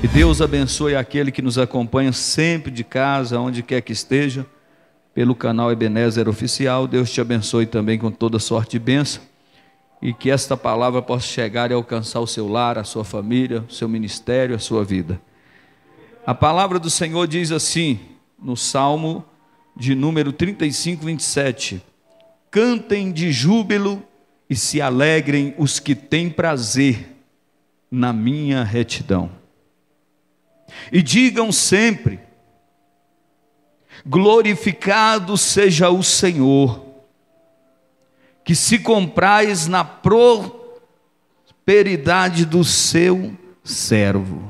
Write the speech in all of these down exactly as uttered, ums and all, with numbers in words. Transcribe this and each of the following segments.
Que Deus abençoe aquele que nos acompanha sempre de casa, onde quer que esteja, pelo canal Ebenezer Oficial. Deus te abençoe também com toda sorte de bênção, e que esta palavra possa chegar e alcançar o seu lar, a sua família, o seu ministério, a sua vida. A palavra do Senhor diz assim, no Salmo de número trinta e cinco, vinte e sete: cantem de júbilo e se alegrem os que têm prazer na minha retidão. E digam sempre: glorificado seja o Senhor, que se comprais na prosperidade do seu servo.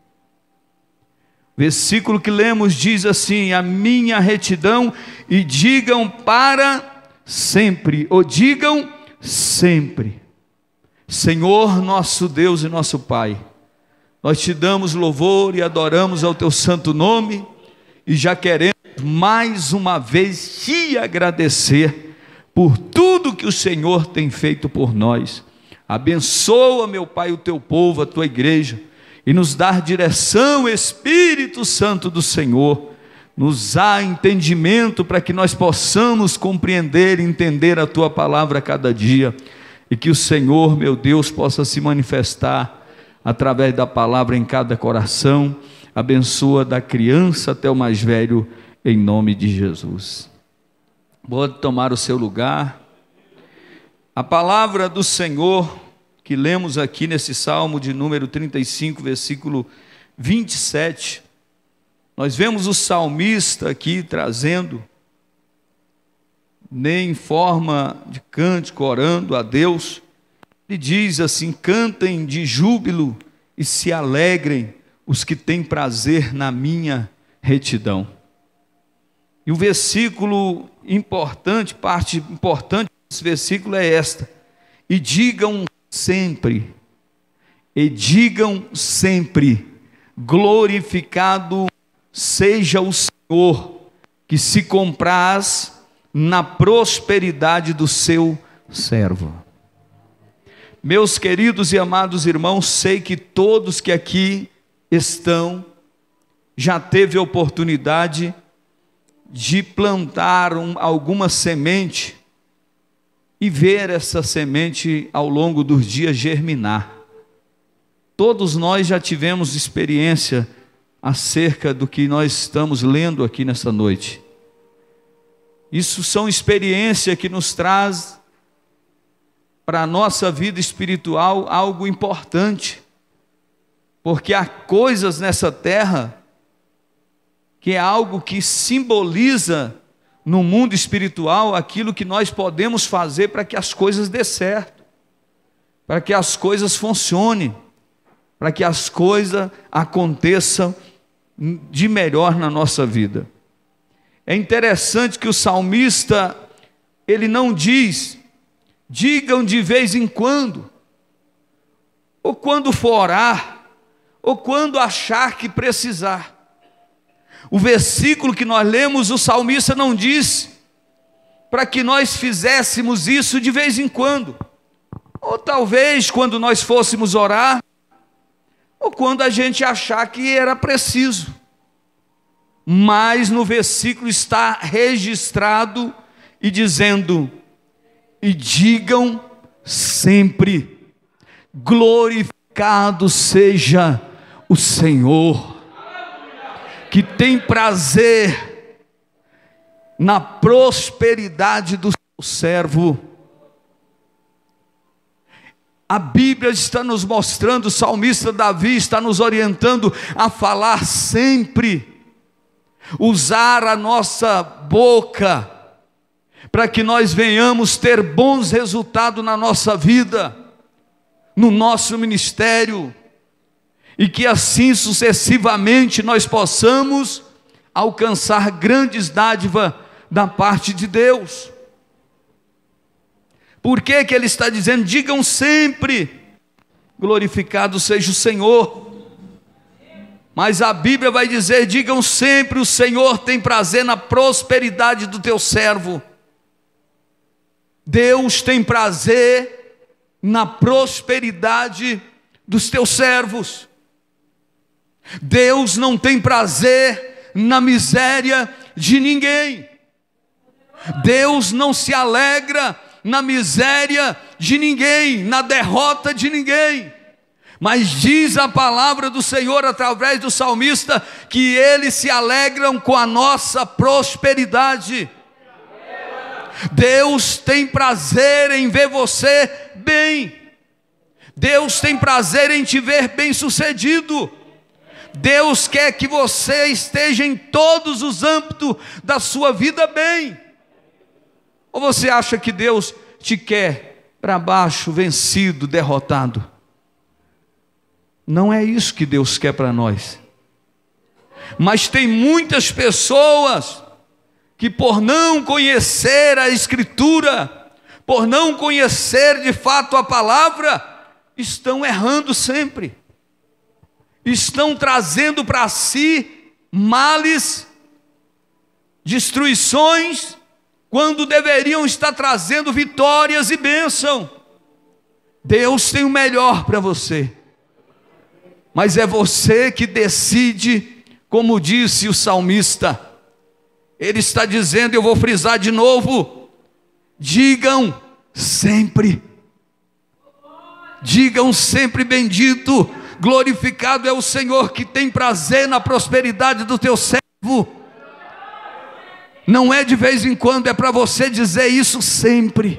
Versículo que lemos diz assim: a minha retidão, e digam para sempre, ou digam sempre. Senhor nosso Deus e nosso Pai, nós te damos louvor e adoramos ao teu santo nome, e já queremos mais uma vez te agradecer por tudo que o Senhor tem feito por nós. Abençoa, meu Pai, o teu povo, a tua igreja, e nos dá direção, Espírito Santo do Senhor. Nos dá entendimento para que nós possamos compreender e entender a tua palavra a cada dia, e que o Senhor, meu Deus, possa se manifestar através da palavra em cada coração. Abençoa da criança até o mais velho, em nome de Jesus. Pode tomar o seu lugar. A palavra do Senhor que lemos aqui nesse Salmo de número trinta e cinco, versículo vinte e sete, nós vemos o salmista aqui trazendo, nem em forma de cântico, orando a Deus. Ele diz assim: cantem de júbilo e se alegrem os que têm prazer na minha retidão. E o versículo importante, parte importante desse versículo é esta: e digam sempre, e digam sempre, glorificado seja o Senhor, que se compraz na prosperidade do seu servo. Meus queridos e amados irmãos, sei que todos que aqui estão já teve a oportunidade de plantar um, alguma semente e ver essa semente ao longo dos dias germinar. Todos nós já tivemos experiência acerca do que nós estamos lendo aqui nessa noite. Isso são experiências que nos traz para a nossa vida espiritual algo importante, porque há coisas nessa terra que é algo que simboliza no mundo espiritual aquilo que nós podemos fazer para que as coisas dê certo, para que as coisas funcionem, para que as coisas aconteçam de melhor na nossa vida. É interessante que o salmista, ele não diz: digam de vez em quando, ou quando for orar, ou quando achar que precisar. O versículo que nós lemos, o salmista não diz para que nós fizéssemos isso de vez em quando, ou talvez quando nós fôssemos orar, ou quando a gente achar que era preciso. Mas no versículo está registrado e dizendo: e digam sempre, glorificado seja o Senhor, que tem prazer na prosperidade do seu servo. A Bíblia está nos mostrando, o salmista Davi está nos orientando a falar sempre, usar a nossa boca, para que nós venhamos ter bons resultados na nossa vida, no nosso ministério, e que assim sucessivamente nós possamos alcançar grandes dádivas da parte de Deus. Por que que ele está dizendo? Digam sempre, glorificado seja o Senhor. Mas a Bíblia vai dizer: digam sempre, o Senhor tem prazer na prosperidade do teu servo. Deus tem prazer na prosperidade dos teus servos. Deus não tem prazer na miséria de ninguém. Deus não se alegra na miséria de ninguém, na derrota de ninguém. Mas diz a palavra do Senhor através do salmista que eles se alegram com a nossa prosperidade. Deus tem prazer em ver você bem. Deus tem prazer em te ver bem-sucedido. Deus quer que você esteja em todos os âmbitos da sua vida bem. Ou você acha que Deus te quer para baixo, vencido, derrotado? Não é isso que Deus quer para nós. Mas tem muitas pessoas que, por não conhecer a Escritura, por não conhecer de fato a palavra, estão errando sempre. Estão trazendo para si males, destruições, quando deveriam estar trazendo vitórias e bênção. Deus tem o melhor para você, mas é você que decide, como disse o salmista. Ele está dizendo, eu vou frisar de novo, digam sempre, digam sempre bendito, glorificado é o Senhor que tem prazer na prosperidade do teu servo. Não é de vez em quando, é para você dizer isso sempre.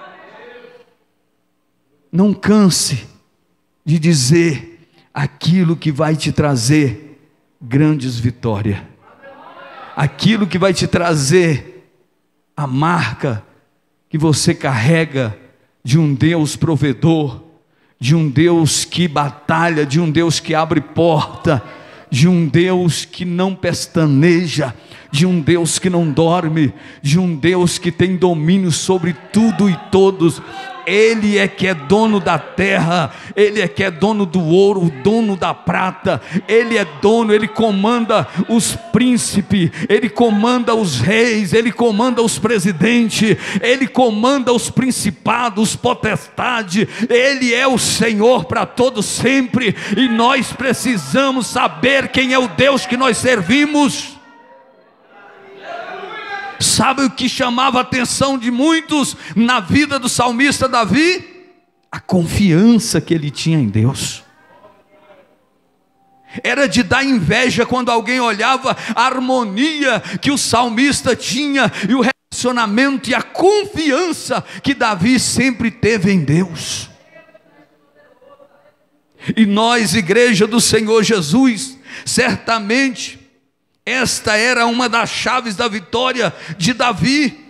Não canse de dizer aquilo que vai te trazer grandes vitórias, aquilo que vai te trazer a marca que você carrega de um Deus provedor, de um Deus que batalha, de um Deus que abre porta, de um Deus que não pestaneja, de um Deus que não dorme, de um Deus que tem domínio sobre tudo e todos. Ele é que é dono da terra, Ele é que é dono do ouro, dono da prata, Ele é dono, Ele comanda os príncipes, Ele comanda os reis, Ele comanda os presidentes, Ele comanda os principados, potestades, Ele é o Senhor para todos sempre, e nós precisamos saber quem é o Deus que nós servimos. Sabe o que chamava a atenção de muitos na vida do salmista Davi? A confiança que ele tinha em Deus. Era de dar inveja quando alguém olhava a harmonia que o salmista tinha e o relacionamento e a confiança que Davi sempre teve em Deus. E nós, igreja do Senhor Jesus, certamente esta era uma das chaves da vitória de Davi,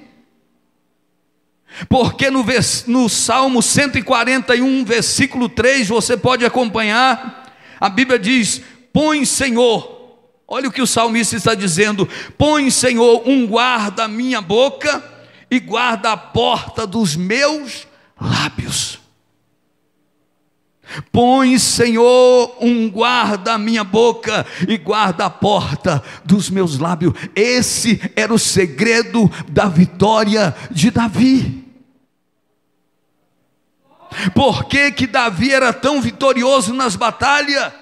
porque no, vers, no Salmo cento e quarenta e um, versículo três, você pode acompanhar, a Bíblia diz, põe Senhor, olha o que o salmista está dizendo, põe Senhor um guarda a minha boca e guarda a porta dos meus lábios. Põe, Senhor, um guarda a minha boca e guarda a porta dos meus lábios. Esse era o segredo da vitória de Davi. Por que que Davi era tão vitorioso nas batalhas?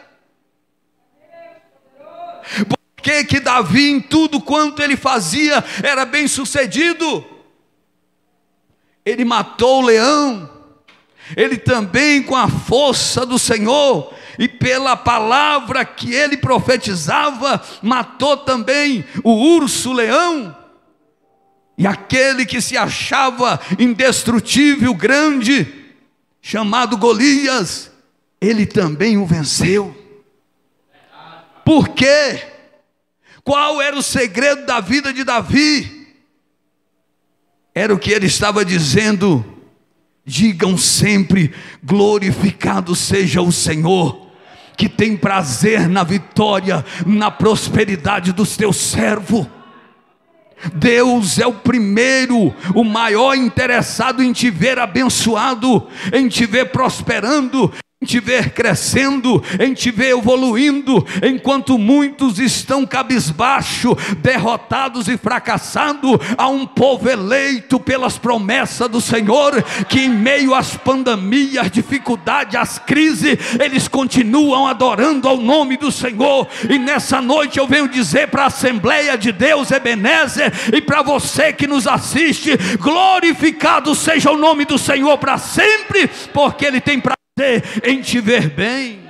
Por que que Davi, em tudo quanto ele fazia, era bem sucedido? Ele matou o leão. Ele também, com a força do Senhor e pela palavra que ele profetizava, matou também o urso, o leão. E aquele que se achava indestrutível, grande, chamado Golias, ele também o venceu. Por quê? Qual era o segredo da vida de Davi? Era o que ele estava dizendo: digam sempre, glorificado seja o Senhor, que tem prazer na vitória, na prosperidade dos teus servos. Deus é o primeiro, o maior interessado em te ver abençoado, em te ver prosperando, em te ver crescendo, em te ver evoluindo, enquanto muitos estão cabisbaixo, derrotados e fracassados. Há um povo eleito pelas promessas do Senhor, que em meio às pandemias, às dificuldades, às crises, eles continuam adorando ao nome do Senhor. E nessa noite eu venho dizer para a Assembleia de Deus Ebenezer, e para você que nos assiste: glorificado seja o nome do Senhor para sempre, porque Ele tem prazer em te ver bem.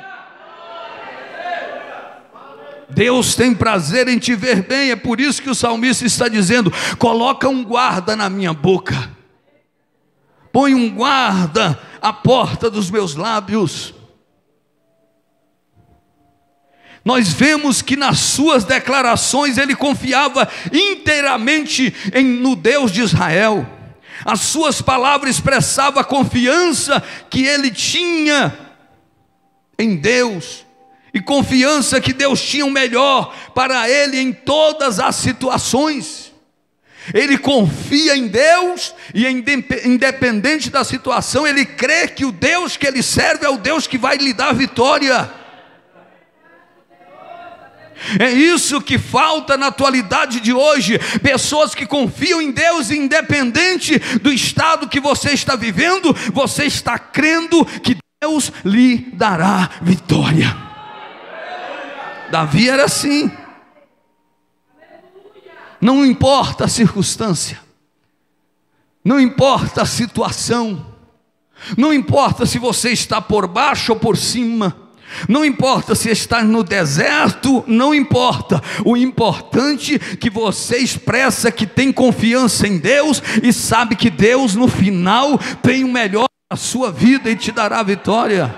Deus tem prazer em te ver bem. É por isso que o salmista está dizendo: coloca um guarda na minha boca, põe um guarda à porta dos meus lábios. Nós vemos que nas suas declarações ele confiava inteiramente em, no Deus de Israel. As suas palavras expressavam a confiança que ele tinha em Deus, e confiança que Deus tinha o melhor para ele em todas as situações. Ele confia em Deus, e independente da situação, ele crê que o Deus que ele serve é o Deus que vai lhe dar vitória. É isso que falta na atualidade de hoje: pessoas que confiam em Deus, independente do estado que você está vivendo, você está crendo que Deus lhe dará vitória. Davi era assim. Não importa a circunstância, não importa a situação, não importa se você está por baixo ou por cima, não importa se está no deserto, não importa. O importante é que você expressa que tem confiança em Deus e sabe que Deus no final tem o melhor na sua vida e te dará vitória.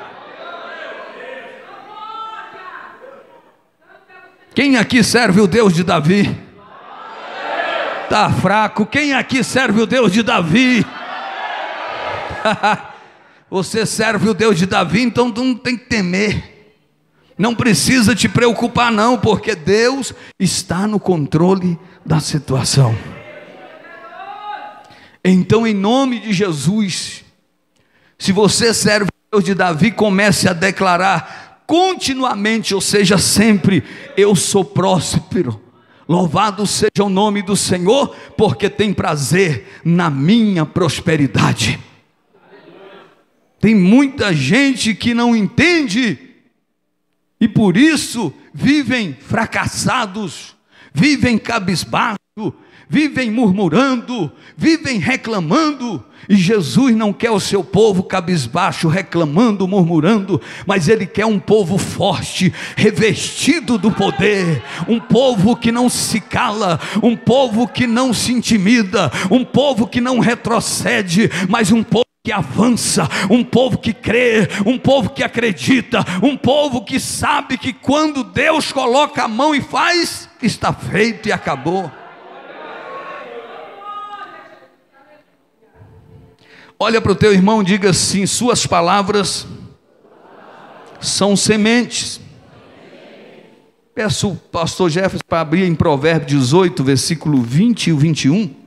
Quem aqui serve o Deus de Davi? Está fraco. Quem aqui serve o Deus de Davi? Você serve o Deus de Davi, então não tem que temer, não precisa te preocupar não, porque Deus está no controle da situação. Então, em nome de Jesus, se você serve o Deus de Davi, comece a declarar continuamente, ou seja, sempre: eu sou próspero, louvado seja o nome do Senhor, porque tem prazer na minha prosperidade. Tem muita gente que não entende, e por isso vivem fracassados, vivem cabisbaixo, vivem murmurando, vivem reclamando. E Jesus não quer o seu povo cabisbaixo, reclamando, murmurando, mas Ele quer um povo forte, revestido do poder, um povo que não se cala, um povo que não se intimida, um povo que não retrocede, mas um povo que avança, um povo que crê, um povo que acredita, um povo que sabe que quando Deus coloca a mão e faz, está feito e acabou. Olha para o teu irmão e diga assim: suas palavras são sementes. Peço o pastor Jefferson para abrir em Provérbios dezoito, versículo vinte e vinte e um.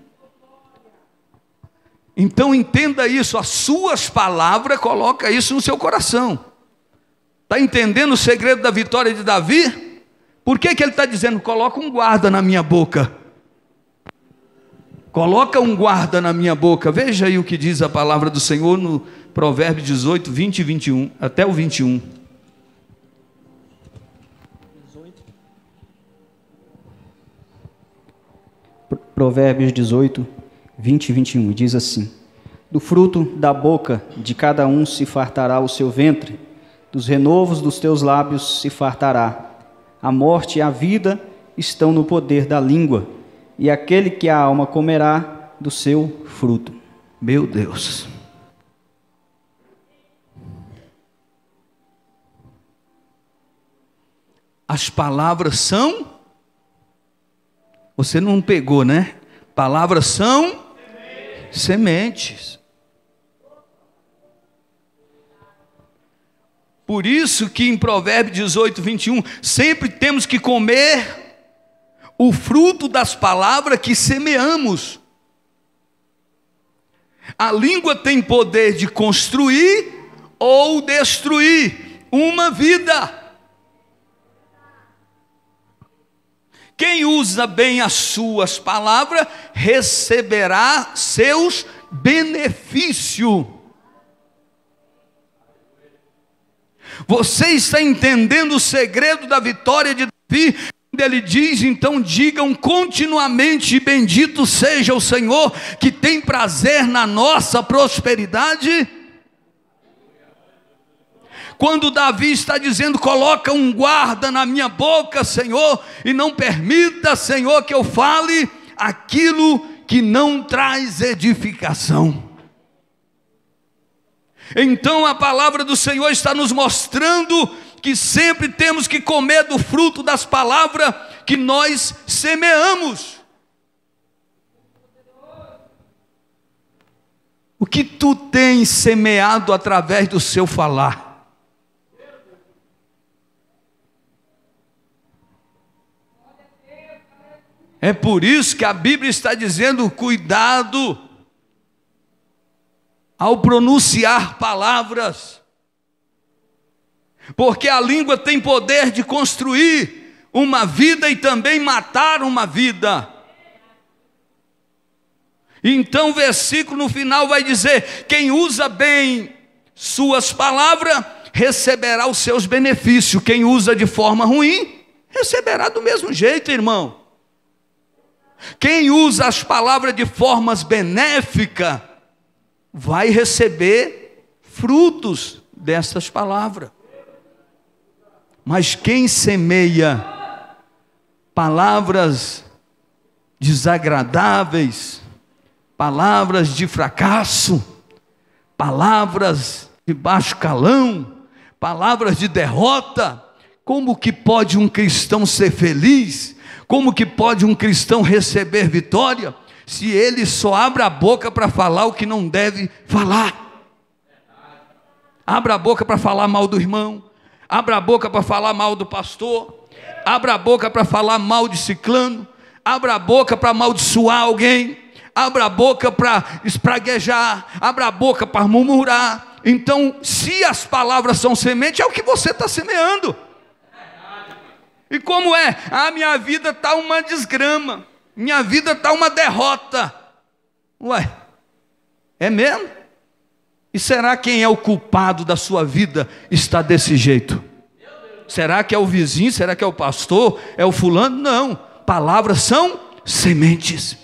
Então entenda isso, as suas palavras, coloca isso no seu coração. Está entendendo o segredo da vitória de Davi? Por que que ele está dizendo: coloca um guarda na minha boca? Coloca um guarda na minha boca. Veja aí o que diz a palavra do Senhor no Provérbios dezoito, vinte e vinte e um, até o vinte e um. Provérbios dezoito, vinte e vinte e um, diz assim: do fruto da boca de cada um se fartará o seu ventre, dos renovos dos teus lábios se fartará. A morte e a vida estão no poder da língua, e aquele que a alma comerá do seu fruto. Meu Deus! As palavras são... Você não pegou, né? Palavras são sementes. sementes. Por isso que em Provérbios dezoito, vinte e um, sempre temos que comer o fruto das palavras que semeamos. A língua tem poder de construir ou destruir uma vida. Quem usa bem as suas palavras receberá seus benefícios. Você está entendendo o segredo da vitória de Davi? Ele diz, então digam continuamente, bendito seja o Senhor, que tem prazer na nossa prosperidade. Quando Davi está dizendo, coloca um guarda na minha boca, Senhor, e não permita, Senhor, que eu fale aquilo que não traz edificação. Então a palavra do Senhor está nos mostrando que sempre temos que comer do fruto das palavras que nós semeamos. O que tu tens semeado através do seu falar? É por isso que a Bíblia está dizendo, cuidado ao pronunciar palavras, porque a língua tem poder de construir uma vida e também matar uma vida. Então o versículo no final vai dizer, quem usa bem suas palavras, receberá os seus benefícios. Quem usa de forma ruim, receberá do mesmo jeito, irmão. Quem usa as palavras de formas benéficas, vai receber frutos dessas palavras. Mas quem semeia palavras desagradáveis, palavras de fracasso, palavras de baixo calão, palavras de derrota, como que pode um cristão ser feliz? Como que pode um cristão receber vitória, se ele só abre a boca para falar o que não deve falar? Abra a boca para falar mal do irmão, abra a boca para falar mal do pastor, abra a boca para falar mal de ciclano, abra a boca para amaldiçoar alguém, abra a boca para espraguejar, abra a boca para murmurar. Então, se as palavras são semente, é o que você está semeando. E como é? Ah, minha vida está uma desgrama, minha vida está uma derrota. Ué, é mesmo? E será quem é o culpado da sua vida está desse jeito? Será que é o vizinho? Será que é o pastor? É o fulano? Não, palavras são sementes.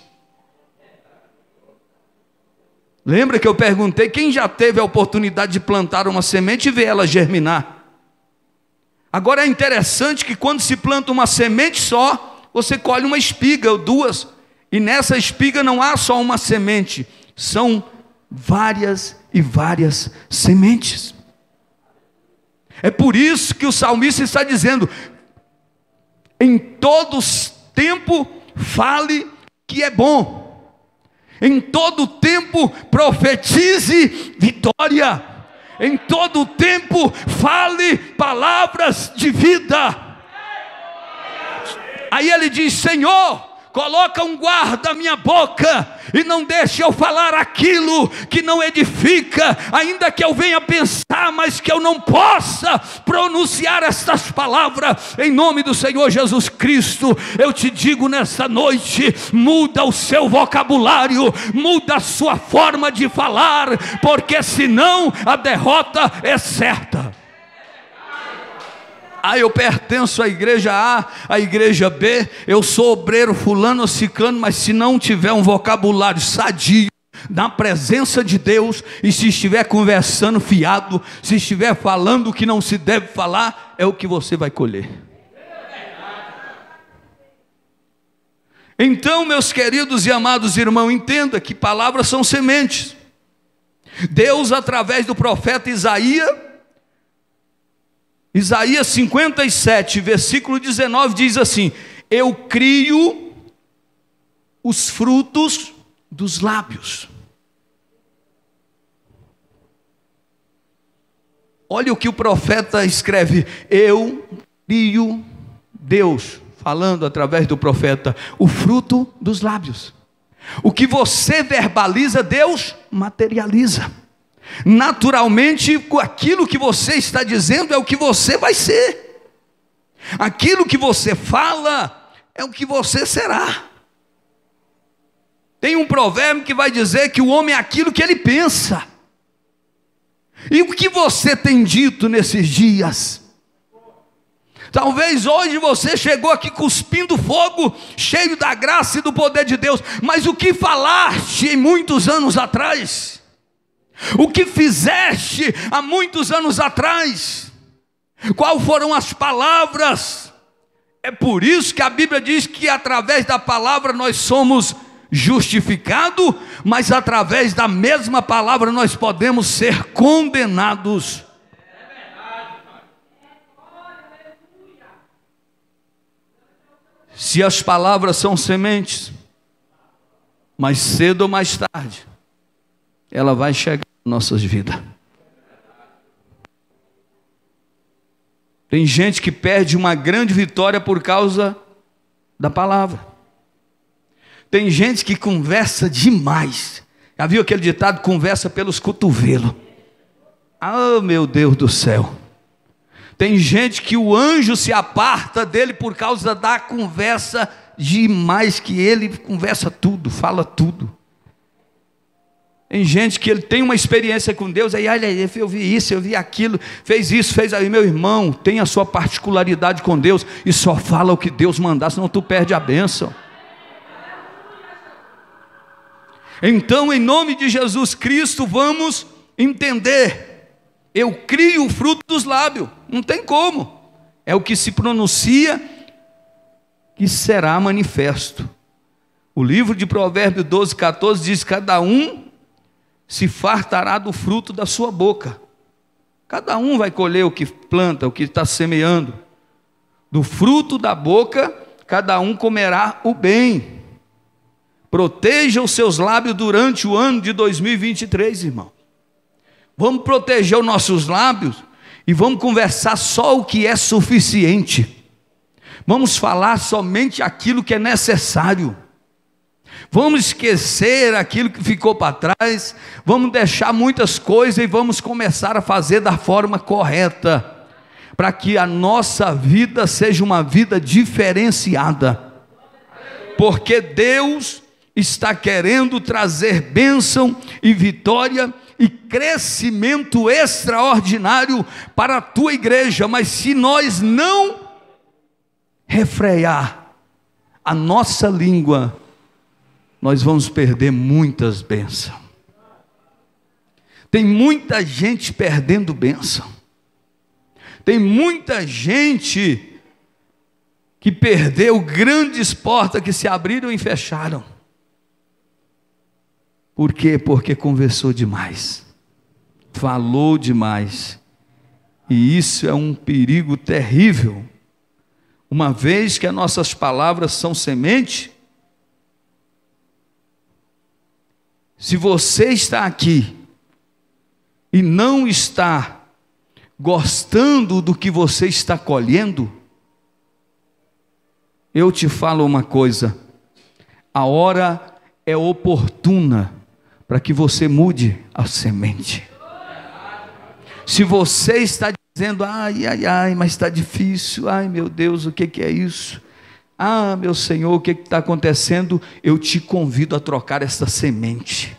Lembra que eu perguntei, quem já teve a oportunidade de plantar uma semente e ver ela germinar? Agora é interessante que quando se planta uma semente só, você colhe uma espiga ou duas, e nessa espiga não há só uma semente, são várias e várias sementes. É por isso que o salmista está dizendo, em todos tempo fale que é bom, em todo tempo profetize vitória, em todo tempo fale palavras de vida. Aí ele diz, Senhor, coloca um guarda à minha boca, e não deixe eu falar aquilo que não edifica, ainda que eu venha pensar, mas que eu não possa pronunciar estas palavras, em nome do Senhor Jesus Cristo. Eu te digo nessa noite, muda o seu vocabulário, muda a sua forma de falar, porque senão a derrota é certa. Ah, eu pertenço à igreja A, à igreja B, eu sou obreiro fulano ou ciclano, mas se não tiver um vocabulário sadio na presença de Deus, e se estiver conversando fiado, se estiver falando o que não se deve falar, é o que você vai colher. Então, meus queridos e amados irmãos, entenda que palavras são sementes. Deus, através do profeta Isaías, Isaías cinquenta e sete, versículo dezenove, diz assim, eu crio os frutos dos lábios. Olha o que o profeta escreve, eu crio, Deus falando através do profeta, o fruto dos lábios. O que você verbaliza, Deus materializa. Naturalmente, aquilo que você está dizendo é o que você vai ser. Aquilo que você fala é o que você será. Tem um provérbio que vai dizer que o homem é aquilo que ele pensa. E o que você tem dito nesses dias? Talvez hoje você chegou aqui cuspindo fogo, cheio da graça e do poder de Deus, mas o que falaste em muitos anos atrás? O que fizeste há muitos anos atrás? Quais foram as palavras? É por isso que a Bíblia diz que através da palavra nós somos justificados, mas através da mesma palavra nós podemos ser condenados. Se as palavras são sementes, mais cedo ou mais tarde, ela vai chegar em nossas vidas. Tem gente que perde uma grande vitória por causa da palavra. Tem gente que conversa demais. Já viu aquele ditado, conversa pelos cotovelos? Ah, meu Deus do céu. Tem gente que o anjo se aparta dele por causa da conversa demais, que ele conversa tudo, fala tudo. Tem gente que ele tem uma experiência com Deus, aí olha, eu vi isso, eu vi aquilo, fez isso, fez aí. Meu irmão, tem a sua particularidade com Deus e só fala o que Deus mandar, senão tu perde a bênção. Então, em nome de Jesus Cristo, vamos entender. Eu crio o fruto dos lábios, não tem como. É o que se pronuncia que será manifesto. O livro de Provérbios doze, catorze diz: cada um se fartará do fruto da sua boca. Cada um vai colher o que planta, o que está semeando. Do fruto da boca, cada um comerá o bem. Proteja os seus lábios durante o ano de dois mil e vinte e três, irmão. Vamos proteger os nossos lábios e vamos conversar só o que é suficiente. Vamos falar somente aquilo que é necessário. Vamos esquecer aquilo que ficou para trás. Vamos deixar muitas coisas e vamos começar a fazer da forma correta, para que a nossa vida seja uma vida diferenciada. Porque Deus está querendo trazer bênção e vitória e crescimento extraordinário para a tua igreja. Mas se nós não refrear a nossa língua, nós vamos perder muitas bênçãos. Tem muita gente perdendo bênção. Tem muita gente que perdeu grandes portas que se abriram e fecharam. Por quê? Porque conversou demais, falou demais, e isso é um perigo terrível. Uma vez que as nossas palavras são semente, se você está aqui e não está gostando do que você está colhendo, eu te falo uma coisa: a hora é oportuna para que você mude a semente. Se você está dizendo, ai, ai, ai, mas está difícil, ai meu Deus, o que, que é isso? Ah, meu Senhor, o que está acontecendo? Eu te convido a trocar essa semente.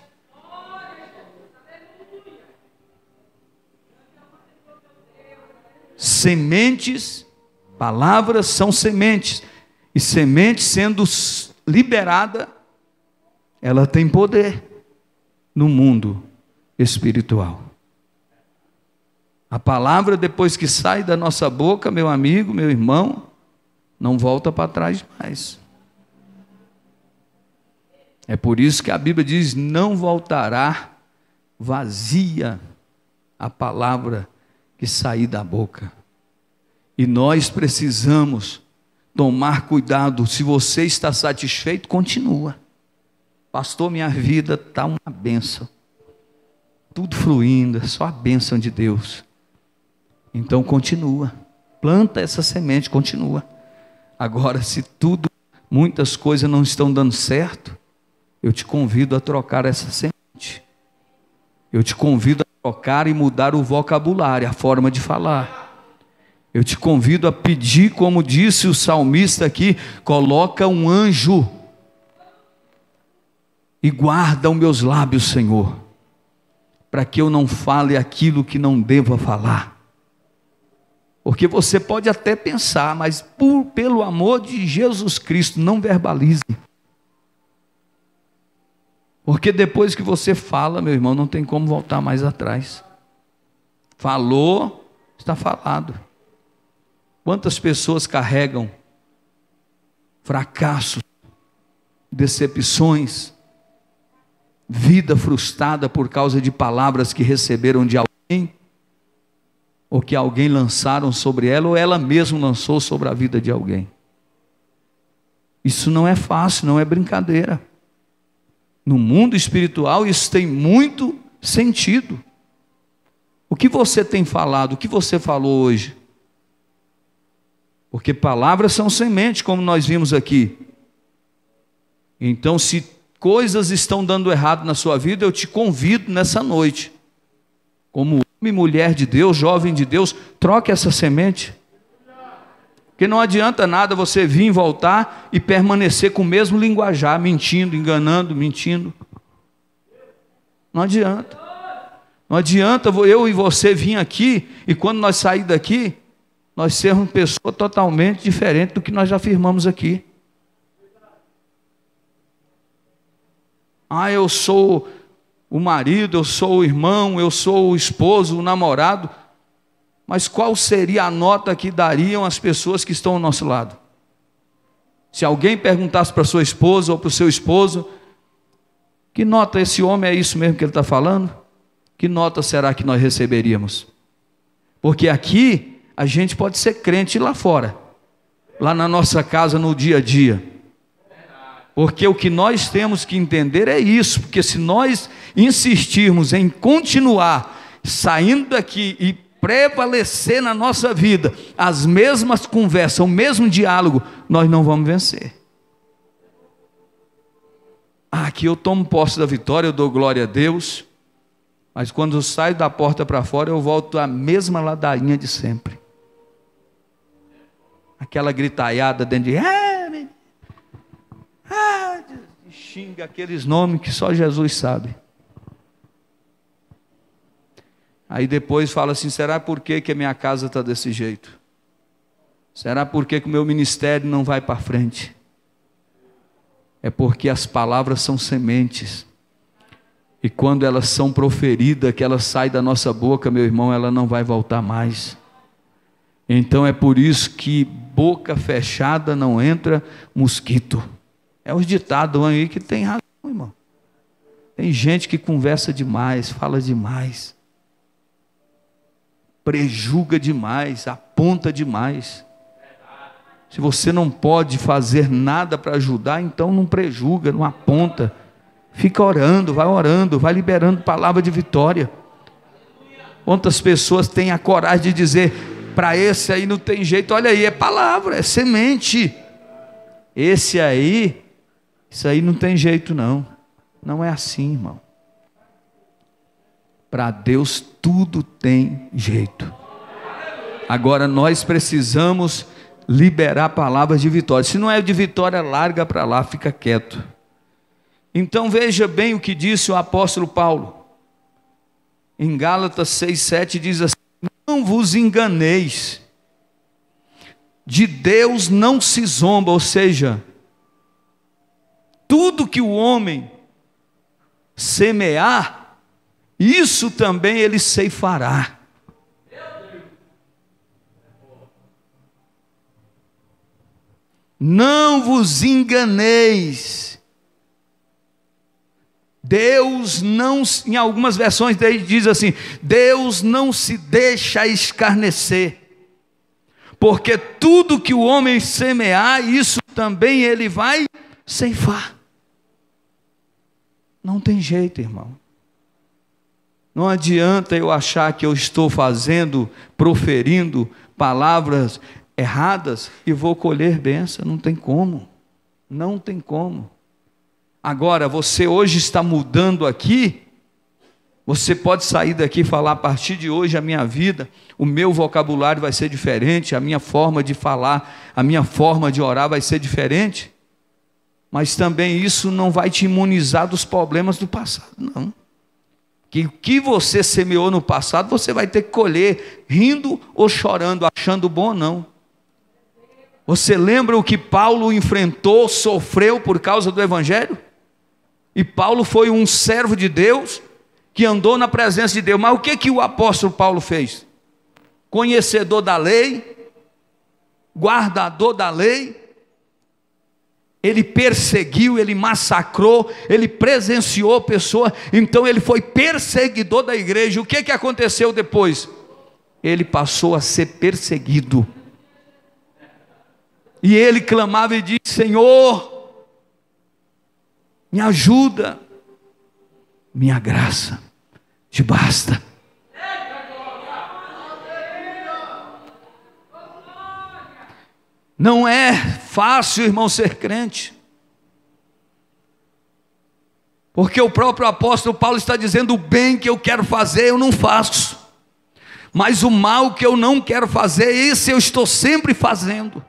Sementes, palavras são sementes, e semente sendo liberada, ela tem poder no mundo espiritual. A palavra, depois que sai da nossa boca, meu amigo, meu irmão, não volta para trás mais. É por isso que a Bíblia diz: não voltará vazia a palavra que sair da boca. E nós precisamos tomar cuidado. Se você está satisfeito, continua. Pastor, minha vida está uma bênção, tudo fluindo, é só a bênção de Deus. Então continua, planta essa semente, continua. Agora, se tudo, muitas coisas não estão dando certo, eu te convido a trocar essa semente. Eu te convido a trocar e mudar o vocabulário, a forma de falar. Eu te convido a pedir, como disse o salmista aqui, coloca um anjo e guarda os meus lábios, Senhor, para que eu não fale aquilo que não deva falar. Porque você pode até pensar, mas por, pelo amor de Jesus Cristo, não verbalize. Porque depois que você fala, meu irmão, não tem como voltar mais atrás. Falou, está falado. Quantas pessoas carregam fracassos, decepções, vida frustrada por causa de palavras que receberam de alguém, ou que alguém lançaram sobre ela, ou ela mesma lançou sobre a vida de alguém. Isso não é fácil, não é brincadeira. No mundo espiritual isso tem muito sentido. O que você tem falado, o que você falou hoje? Porque palavras são sementes, como nós vimos aqui. Então, se coisas estão dando errado na sua vida, eu te convido nessa noite, como homem e mulher de Deus, jovem de Deus, troque essa semente. Porque não adianta nada você vir e voltar e permanecer com o mesmo linguajar, mentindo, enganando, mentindo. Não adianta. Não adianta eu e você vir aqui e quando nós sair daqui, nós sermos pessoa totalmente diferente do que nós já afirmamos aqui. Ah, eu sou o marido, eu sou o irmão, eu sou o esposo, o namorado. Mas qual seria a nota que dariam as pessoas que estão ao nosso lado? Se alguém perguntasse para sua esposa ou para o seu esposo, que nota esse homem é isso mesmo que ele está falando? Que nota será que nós receberíamos? Porque aqui a gente pode ser crente lá fora, lá na nossa casa no dia a dia. Porque o que nós temos que entender é isso, porque se nós insistirmos em continuar saindo daqui e prevalecer na nossa vida as mesmas conversas, o mesmo diálogo, nós não vamos vencer. Ah, aqui eu tomo posse da vitória, eu dou glória a Deus, mas quando eu saio da porta para fora, eu volto à mesma ladainha de sempre. Aquela gritaiada dentro de... Ah, ah, xinga aqueles nomes que só Jesus sabe. Aí depois fala assim, será por que que a minha casa está desse jeito? Será por que que o meu ministério não vai para frente? É porque as palavras são sementes. E quando elas são proferidas, que elas saem da nossa boca, meu irmão, ela não vai voltar mais. Então é por isso que boca fechada não entra mosquito. É os ditados aí que tem razão, irmão. Tem gente que conversa demais, fala demais, prejuga demais, aponta demais. Se você não pode fazer nada para ajudar, então não prejuga, não aponta. Fica orando, vai orando, vai liberando palavra de vitória. Quantas pessoas têm a coragem de dizer, para esse aí não tem jeito, olha aí, é palavra, é semente. Esse aí, isso aí não tem jeito não. Não é assim, irmão. Para Deus tudo tem jeito. Agora nós precisamos liberar palavras de vitória. Se não é de vitória, larga para lá, fica quieto. Então veja bem o que disse o apóstolo Paulo. Em Gálatas seis, sete diz assim, não vos enganeis, de Deus não se zomba, ou seja, tudo que o homem semear, isso também ele ceifará. Não vos enganeis. Deus não, em algumas versões diz assim, Deus não se deixa escarnecer, porque tudo que o homem semear, isso também ele vai ceifar. Não tem jeito, irmão. Não adianta eu achar que eu estou fazendo, proferindo palavras erradas e vou colher bênção. Não tem como. Não tem como. Agora, você hoje está mudando aqui Você pode sair daqui e falar: a partir de hoje a minha vida, o meu vocabulário vai ser diferente, a minha forma de falar, a minha forma de orar vai ser diferente. Mas também isso não vai te imunizar dos problemas do passado, não. Que o que você semeou no passado, você vai ter que colher, rindo ou chorando, achando bom ou não. Você lembra o que Paulo enfrentou, sofreu por causa do Evangelho? E Paulo foi um servo de Deus, que andou na presença de Deus. Mas o que, que o apóstolo Paulo fez? Conhecedor da lei, guardador da lei, ele perseguiu, ele massacrou, ele presenciou pessoas, então ele foi perseguidor da igreja. O que, que aconteceu depois? Ele passou a ser perseguido, e ele clamava e disse: Senhor, me ajuda, minha graça te basta. Não é fácil, irmão, ser crente, porque o próprio apóstolo Paulo está dizendo: o bem que eu quero fazer eu não faço, mas o mal que eu não quero fazer, esse eu estou sempre fazendo.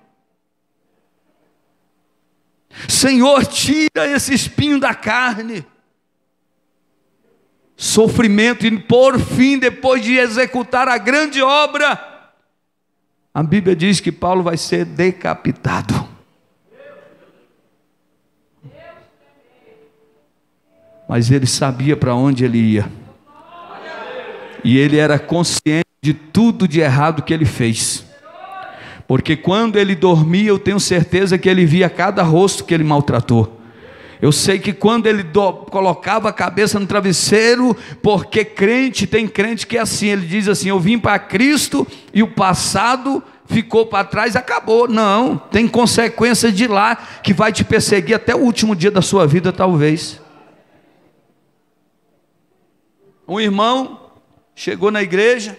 Senhor, tira esse espinho da carne. Sofrimento, e por fim, depois de executar a grande obra, a Bíblia diz que Paulo vai ser decapitado. Mas ele sabia para onde ele ia, e ele era consciente de tudo de errado que ele fez, porque quando ele dormia, eu tenho certeza que ele via cada rosto que ele maltratou. Eu sei que quando ele do, colocava a cabeça no travesseiro, porque crente, tem crente que é assim, ele diz assim: eu vim para Cristo e o passado ficou para trás, acabou. Não, tem consequências de lá que vai te perseguir até o último dia da sua vida, talvez. Um irmão chegou na igreja,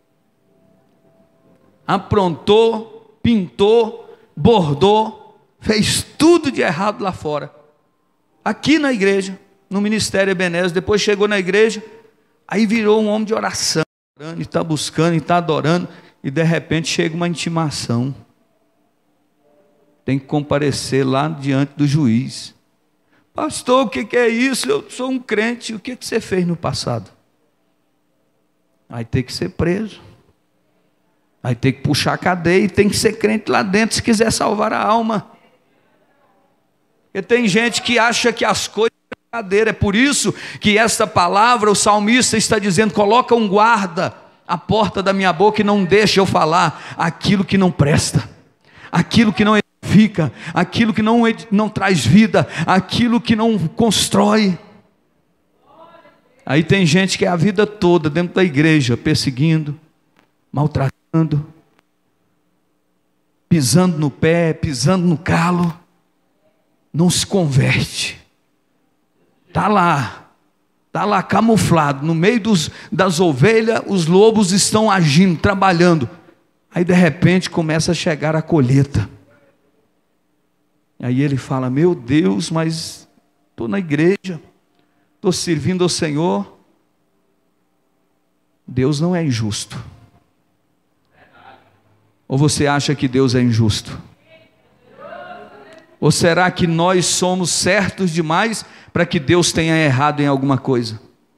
aprontou, pintou, bordou, fez tudo de errado lá fora. Aqui na igreja, no ministério Ebenezer, depois chegou na igreja, aí virou um homem de oração, orando, e está buscando, e está adorando, e de repente chega uma intimação, tem que comparecer lá diante do juiz. Pastor, o que, que é isso? Eu sou um crente. O que, que você fez no passado? Vai ter que ser preso, vai ter que puxar a cadeia, e tem que ser crente lá dentro se quiser salvar a alma. Porque tem gente que acha que as coisas são brincadeira. É por isso que esta palavra, o salmista está dizendo: coloca um guarda à porta da minha boca e não deixa eu falar aquilo que não presta, aquilo que não edifica, aquilo que não, não traz vida, aquilo que não constrói. Aí tem gente que é a vida toda dentro da igreja perseguindo, maltratando, pisando no pé, pisando no calo, não se converte, está lá, está lá camuflado, no meio dos, das ovelhas, os lobos estão agindo, trabalhando, aí de repente começa a chegar a colheita, aí ele fala: meu Deus, mas estou na igreja, estou servindo ao Senhor. Deus não é injusto. Ou você acha que Deus é injusto? Ou será que nós somos certos demais para que Deus tenha errado em alguma coisa?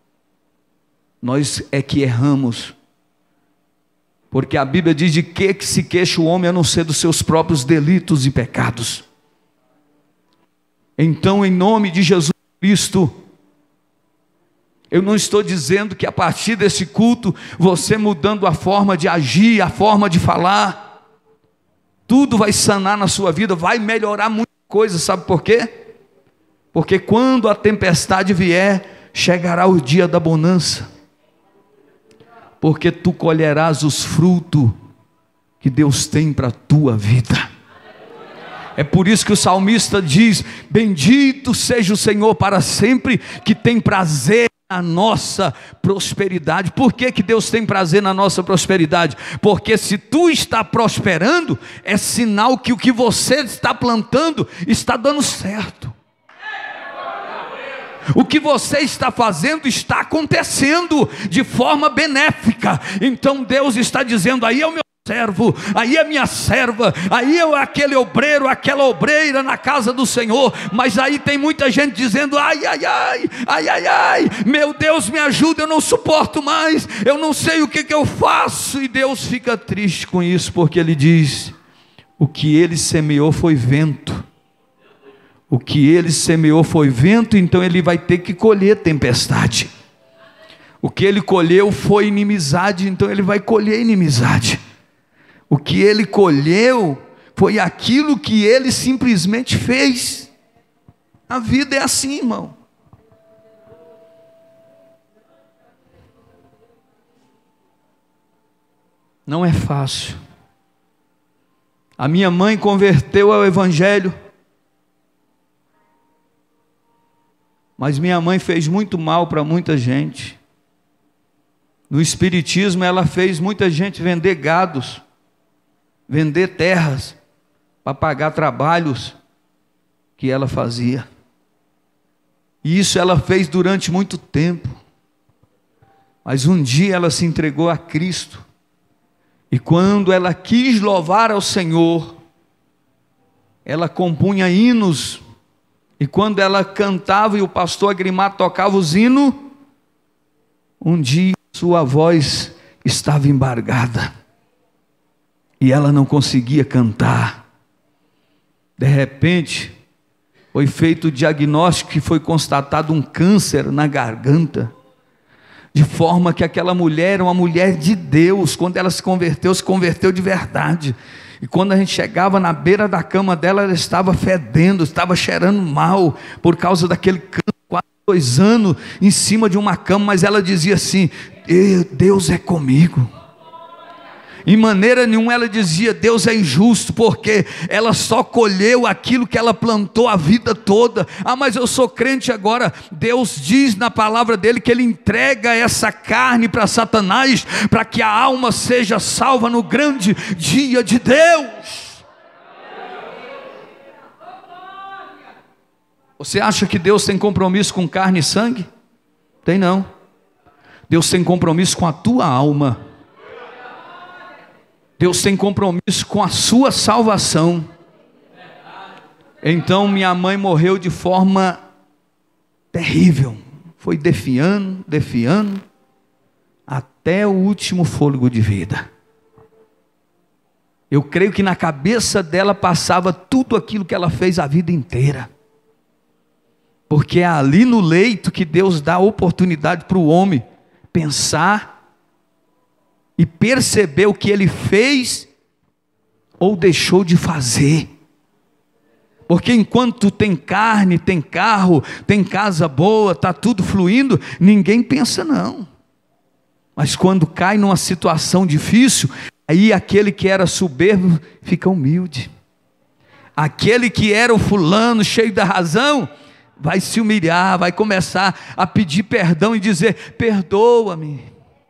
Nós é que erramos, porque a Bíblia diz: de que, que se queixa o homem a não ser dos seus próprios delitos e pecados? Então, em nome de Jesus Cristo, eu não estou dizendo que a partir desse culto, você mudando a forma de agir, a forma de falar, tudo vai sanar na sua vida, vai melhorar muita coisa. Sabe por quê? Porque quando a tempestade vier, chegará o dia da bonança, porque tu colherás os frutos que Deus tem para a tua vida. É por isso que o salmista diz: bendito seja o Senhor para sempre, que tem prazer na nossa prosperidade. Por que que Deus tem prazer na nossa prosperidade? Porque se tu está prosperando, é sinal que o que você está plantando está dando certo. o que você está fazendo está acontecendo de forma benéfica. Então Deus está dizendo: aí é o meu servo, aí é minha serva, aí é aquele obreiro, aquela obreira na casa do Senhor. Mas aí tem muita gente dizendo: ai, ai, ai, ai, ai, ai, meu Deus, me ajuda, eu não suporto mais, eu não sei o que, que eu faço. E Deus fica triste com isso, porque Ele diz: o que ele semeou foi vento. O que ele semeou foi vento, então ele vai ter que colher tempestade. O que ele colheu foi inimizade, então ele vai colher inimizade. O que ele colheu foi aquilo que ele simplesmente fez. A vida é assim, irmão. Não é fácil. A minha mãe converteu ao Evangelho, mas minha mãe fez muito mal para muita gente. No Espiritismo ela fez muita gente vender gados, vender terras, para pagar trabalhos que ela fazia. E isso ela fez durante muito tempo. Mas um dia ela se entregou a Cristo. E quando ela quis louvar ao Senhor, ela compunha hinos. E quando ela cantava e o pastor Agrimar tocava os hinos, um dia sua voz estava embargada. E ela não conseguia cantar. De repente, foi feito o diagnóstico e foi constatado um câncer na garganta. De forma que aquela mulher era uma mulher de Deus. Quando ela se converteu, se converteu de verdade. E quando a gente chegava na beira da cama dela, ela estava fedendo, estava cheirando mal, por causa daquele câncer, quase dois anos, em cima de uma cama. Mas ela dizia assim: Deus é comigo. Em maneira nenhuma ela dizia: Deus é injusto, porque ela só colheu aquilo que ela plantou a vida toda. Ah, mas eu sou crente agora. Deus diz na palavra dele que ele entrega essa carne para Satanás, para que a alma seja salva no grande dia de Deus. Você acha que Deus tem compromisso com carne e sangue? Tem não. Deus tem compromisso com a tua alma. Deus tem compromisso com a sua salvação. Então minha mãe morreu de forma terrível. Foi defiando, defiando, até o último fôlego de vida. Eu creio que na cabeça dela passava tudo aquilo que ela fez a vida inteira. Porque é ali no leito que Deus dá a oportunidade para o homem pensar e perceber o que ele fez ou deixou de fazer. Porque enquanto tem carne, tem carro, tem casa boa, está tudo fluindo, ninguém pensa não. Mas quando cai numa situação difícil, aí aquele que era soberbo fica humilde. Aquele que era o fulano cheio da razão, vai se humilhar, vai começar a pedir perdão e dizer: perdoa-me.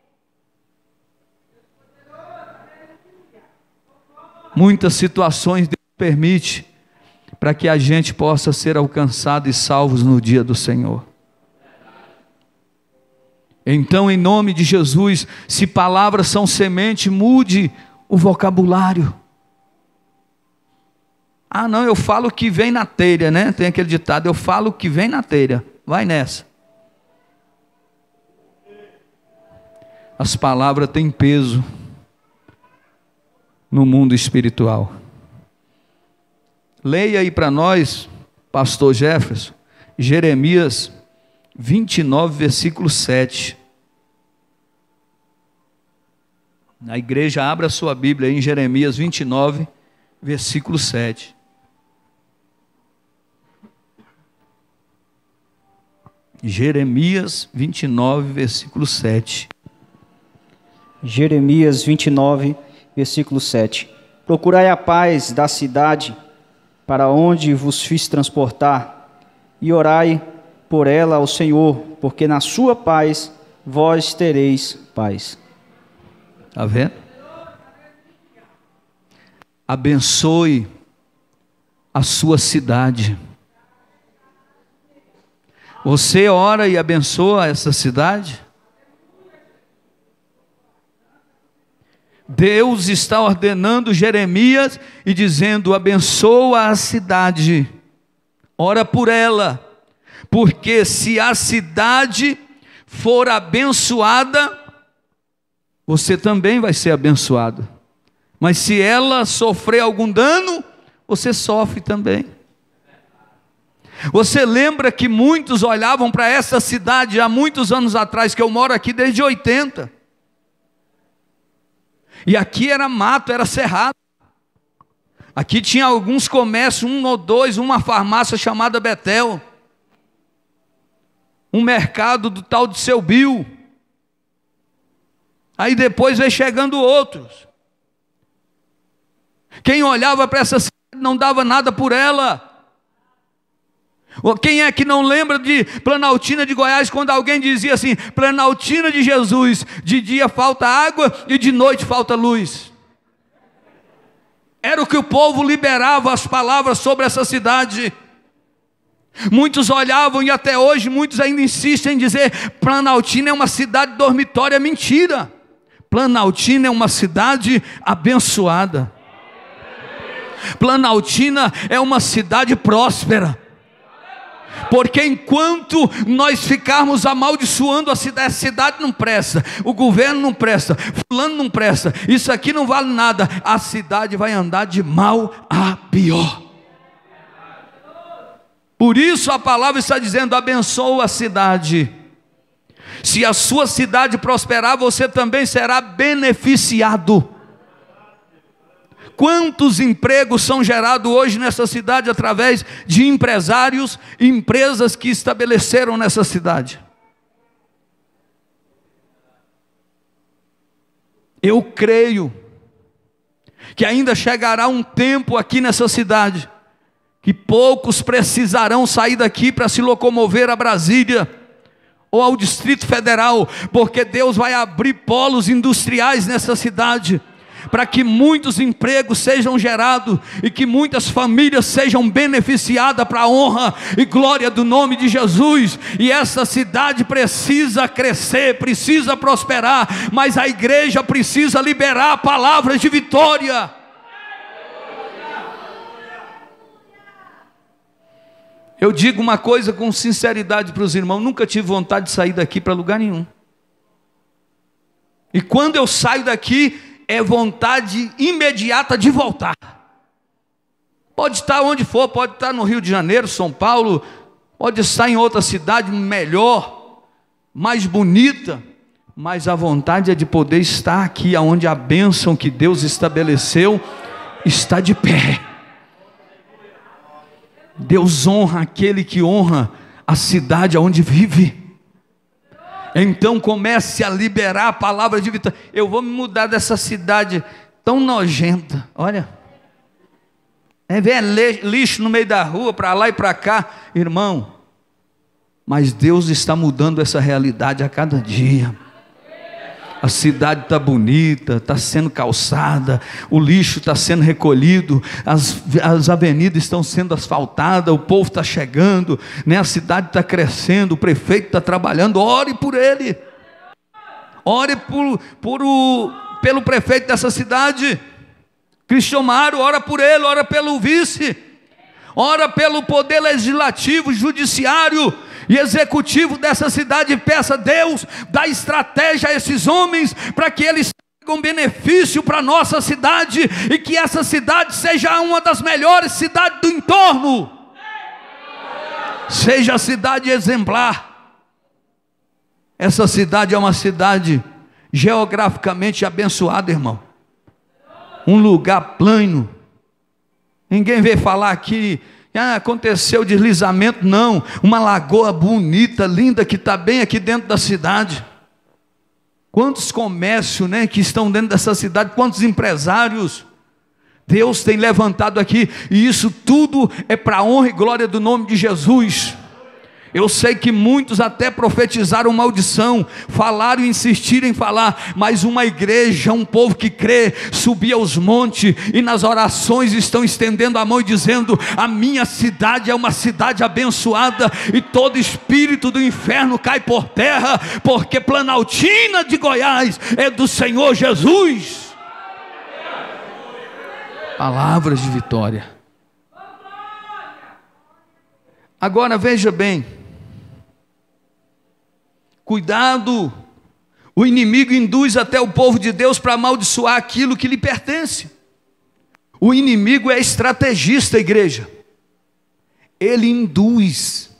Muitas situações Deus permite para que a gente possa ser alcançado e salvos no dia do Senhor. Então, em nome de Jesus, se palavras são semente, mude o vocabulário. Ah não, eu falo o que vem na telha, né? Tem aquele ditado: eu falo o que vem na telha. Vai nessa. As palavras têm peso no mundo espiritual. Leia aí para nós, pastor Jefferson, Jeremias vinte e nove, versículo sete. A igreja, abra a sua Bíblia aí em Jeremias vinte e nove, versículo sete. Jeremias vinte e nove, versículo sete. Jeremias vinte e nove, versículo sete. Procurai a paz da cidade para onde vos fiz transportar, e orai por ela ao Senhor, porque na sua paz vós tereis paz. Está vendo? Abençoe a sua cidade. Você ora e abençoa essa cidade? Deus está ordenando Jeremias e dizendo: abençoa a cidade, ora por ela, porque se a cidade for abençoada, você também vai ser abençoado. Mas se ela sofrer algum dano, você sofre também. Você lembra que muitos olhavam para essa cidade há muitos anos atrás, que eu moro aqui desde oitenta. E aqui era mato, era cerrado. Aqui tinha alguns comércios, um ou dois, uma farmácia chamada Betel. Um mercado do tal de Seu Bill. Aí depois veio chegando outros. Quem olhava para essa cidade não dava nada por ela. Quem é que não lembra de Planaltina de Goiás, quando alguém dizia assim: Planaltina de Jesus, de dia falta água e de noite falta luz? Era o que o povo liberava, as palavras sobre essa cidade. Muitos olhavam, e até hoje muitos ainda insistem em dizer: Planaltina é uma cidade dormitória. Mentira. Planaltina é uma cidade abençoada. Planaltina é uma cidade próspera. Porque enquanto nós ficarmos amaldiçoando a cidade, a cidade não presta, o governo não presta, fulano não presta, isso aqui não vale nada, a cidade vai andar de mal a pior. Por isso a palavra está dizendo: abençoa a cidade. Se a sua cidade prosperar, você também será beneficiado. Quantos empregos são gerados hoje nessa cidade através de empresários e empresas que estabeleceram nessa cidade? Eu creio que ainda chegará um tempo aqui nessa cidade que poucos precisarão sair daqui para se locomover a Brasília ou ao Distrito Federal, porque Deus vai abrir polos industriais nessa cidade, para que muitos empregos sejam gerados e que muitas famílias sejam beneficiadas para a honra e glória do nome de Jesus. E essa cidade precisa crescer, precisa prosperar, mas a igreja precisa liberar palavras de vitória. Eu digo uma coisa com sinceridade para os irmãos: nunca tive vontade de sair daqui para lugar nenhum. E quando eu saio daqui, é vontade imediata de voltar. Pode estar onde for, pode estar no Rio de Janeiro, São Paulo, pode estar em outra cidade melhor, mais bonita, mas a vontade é de poder estar aqui, onde a bênção que Deus estabeleceu está de pé. Deus honra aquele que honra a cidade onde vive. Então comece a liberar a palavra de vitória. Eu vou me mudar dessa cidade tão nojenta. Olha, é ver lixo no meio da rua, para lá e para cá. Irmão, mas Deus está mudando essa realidade a cada dia. A cidade está bonita, está sendo calçada, o lixo está sendo recolhido, as, as avenidas estão sendo asfaltadas, o povo está chegando, né? A cidade está crescendo, o prefeito está trabalhando. Ore por ele, ore por, por o, pelo prefeito dessa cidade, Cristian Mário, ora por ele, ora pelo vice, ora pelo poder legislativo, judiciário e executivo dessa cidade. Peça a Deus, dá estratégia a esses homens, para que eles tragam benefício para a nossa cidade, e que essa cidade seja uma das melhores cidades do entorno, seja a cidade exemplar. Essa cidade é uma cidade geograficamente abençoada, irmão, um lugar plano. Ninguém vê falar aqui: ah, aconteceu deslizamento. Não, uma lagoa bonita, linda, que está bem aqui dentro da cidade. Quantos comércios, né, que estão dentro dessa cidade, quantos empresários Deus tem levantado aqui, e isso tudo é para a honra e glória do nome de Jesus. Eu sei que muitos até profetizaram maldição, falaram e insistiram em falar, mas uma igreja, um povo que crê, subia aos montes e nas orações estão estendendo a mão e dizendo: a minha cidade é uma cidade abençoada, e todo espírito do inferno cai por terra, porque Planaltina de Goiás é do Senhor Jesus. Palavras de vitória. Agora veja bem, cuidado, o inimigo induz até o povo de Deus para amaldiçoar aquilo que lhe pertence. O inimigo é estrategista, igreja. Ele induz.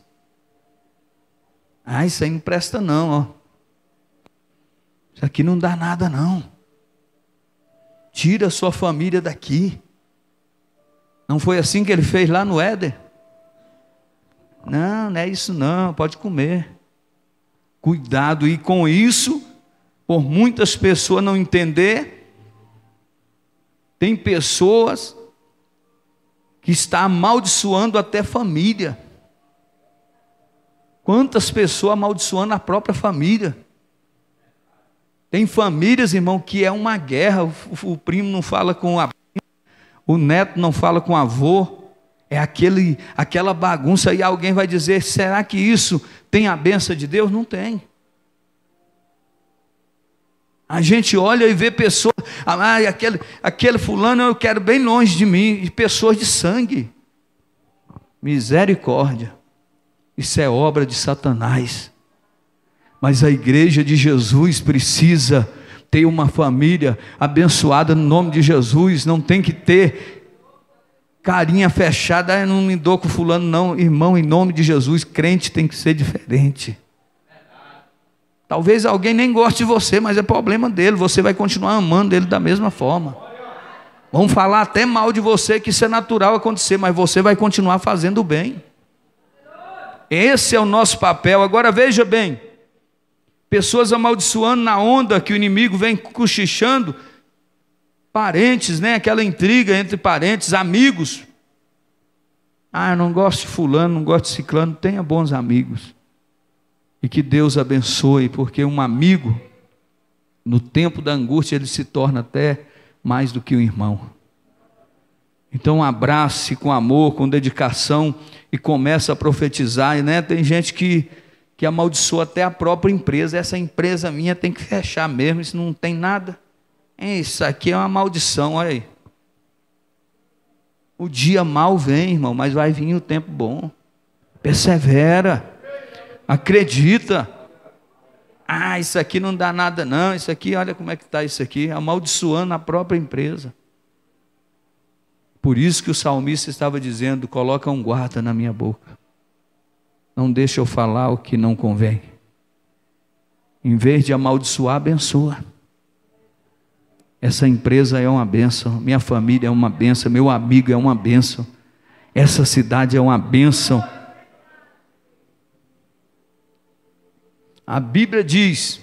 Ah, isso aí não presta não, ó. Isso aqui não dá nada não. Tira a sua família daqui. Não foi assim que ele fez lá no Éden? Não, não é isso não, pode comer. Cuidado, e com isso, por muitas pessoas não entender, tem pessoas que estão amaldiçoando até família. Quantas pessoas amaldiçoando a própria família? Tem famílias, irmão, que é uma guerra. O, o primo não fala com a o neto não fala com o avô. É aquele, aquela bagunça, e alguém vai dizer: será que isso tem a bênção de Deus? Não tem. A gente olha e vê pessoas, ah, aquele, aquele fulano eu quero bem longe de mim, e pessoas de sangue. Misericórdia. Isso é obra de Satanás. Mas a igreja de Jesus precisa ter uma família abençoada no nome de Jesus. Não tem que ter carinha fechada, eu não me dou com fulano não. Irmão, em nome de Jesus, crente tem que ser diferente. Talvez alguém nem goste de você, mas é problema dele, você vai continuar amando ele da mesma forma. Vão falar até mal de você, que isso é natural acontecer, mas você vai continuar fazendo o bem. Esse é o nosso papel. Agora veja bem, pessoas amaldiçoando na onda que o inimigo vem cochichando, parentes, né? Aquela intriga entre parentes, amigos. Ah, eu não gosto de fulano, não gosto de ciclano. Tenha bons amigos. E que Deus abençoe, porque um amigo, no tempo da angústia, ele se torna até mais do que um irmão. Então abrace com amor, com dedicação, e começa a profetizar, né? Tem gente que, que amaldiçoa até a própria empresa. Essa empresa minha tem que fechar mesmo, isso não tem nada. Isso aqui é uma maldição, olha aí. O dia mal vem, irmão, mas vai vir o tempo bom. Persevera, acredita. Ah, isso aqui não dá nada não, isso aqui, olha como é que está isso aqui, amaldiçoando a própria empresa. Por isso que o salmista estava dizendo: coloca um guarda na minha boca, não deixa eu falar o que não convém. Em vez de amaldiçoar, abençoa. Essa empresa é uma bênção, minha família é uma bênção, meu amigo é uma bênção, essa cidade é uma bênção. A Bíblia diz: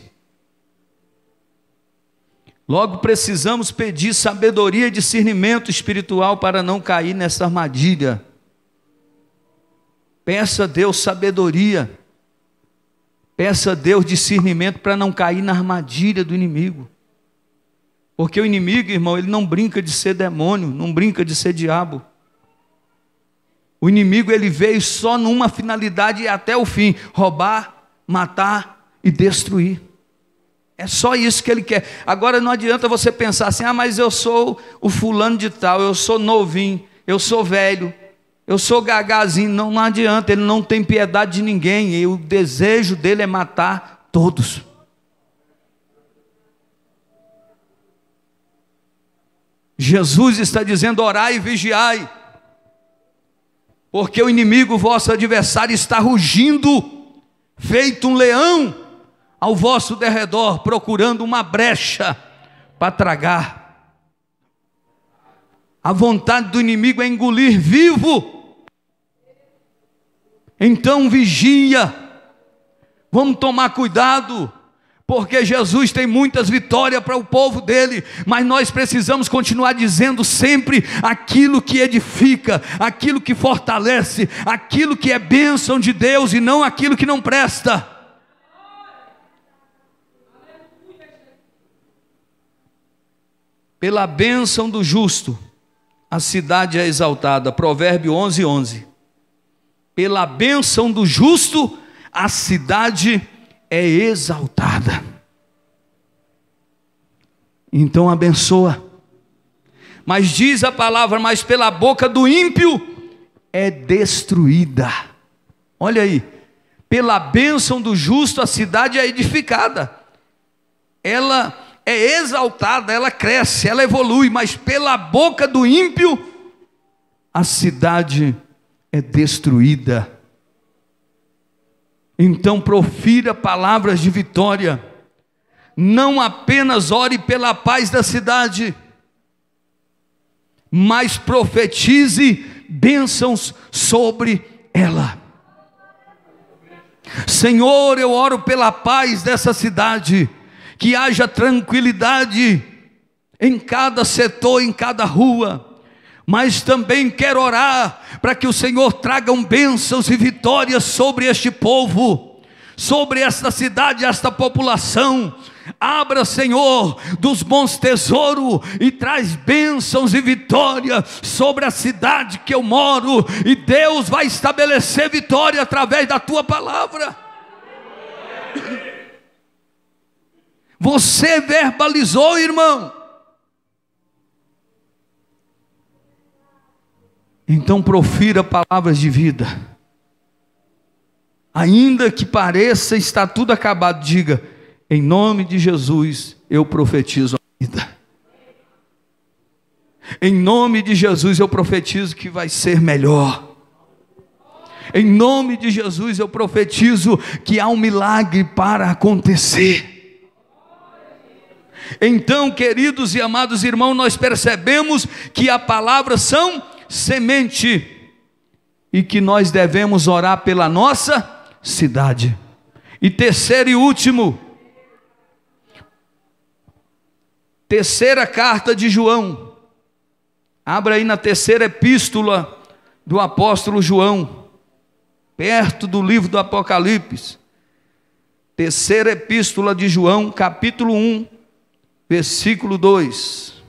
logo precisamos pedir sabedoria e discernimento espiritual para não cair nessa armadilha. Peça a Deus sabedoria, peça a Deus discernimento para não cair na armadilha do inimigo. Porque o inimigo, irmão, ele não brinca de ser demônio, não brinca de ser diabo. O inimigo, ele veio só numa finalidade e até o fim: roubar, matar e destruir. É só isso que ele quer. Agora não adianta você pensar assim: ah, mas eu sou o fulano de tal, eu sou novinho, eu sou velho, eu sou gagazinho. Não, não adianta, ele não tem piedade de ninguém, e o desejo dele é matar todos. Jesus está dizendo: orai e vigiai, porque o inimigo, vosso adversário, está rugindo, feito um leão, ao vosso derredor, procurando uma brecha para tragar. A vontade do inimigo é engolir vivo. Então vigia, vamos tomar cuidado, porque Jesus tem muitas vitórias para o povo dele, mas nós precisamos continuar dizendo sempre aquilo que edifica, aquilo que fortalece, aquilo que é bênção de Deus e não aquilo que não presta. Pela bênção do justo, a cidade é exaltada. Provérbio onze, onze. Pela bênção do justo, a cidade é exaltada. Então abençoa. Mas diz a palavra, mas pela boca do ímpio é destruída. Olha aí, pela bênção do justo a cidade é edificada. Ela é exaltada, ela cresce, ela evolui, mas pela boca do ímpio a cidade é destruída. Então profira palavras de vitória, não apenas ore pela paz da cidade, mas profetize bênçãos sobre ela. Senhor, eu oro pela paz dessa cidade, que haja tranquilidade em cada setor, em cada rua, mas também quero orar para que o Senhor traga bênçãos e vitórias sobre este povo, sobre esta cidade, esta população. Abra, Senhor, dos bons tesouros e traz bênçãos e vitória sobre a cidade que eu moro, e Deus vai estabelecer vitória através da tua palavra. Você verbalizou, irmão. Então profira palavras de vida. Ainda que pareça estar tudo acabado, diga: em nome de Jesus eu profetizo a vida. Em nome de Jesus eu profetizo que vai ser melhor. Em nome de Jesus eu profetizo que há um milagre para acontecer. Então, queridos e amados irmãos, nós percebemos que a palavra são semente, e que nós devemos orar pela nossa cidade. E terceiro e último, terceira carta de João. Abra aí na terceira epístola do apóstolo João, perto do livro do Apocalipse. Terceira epístola de João, capítulo um, versículo dois.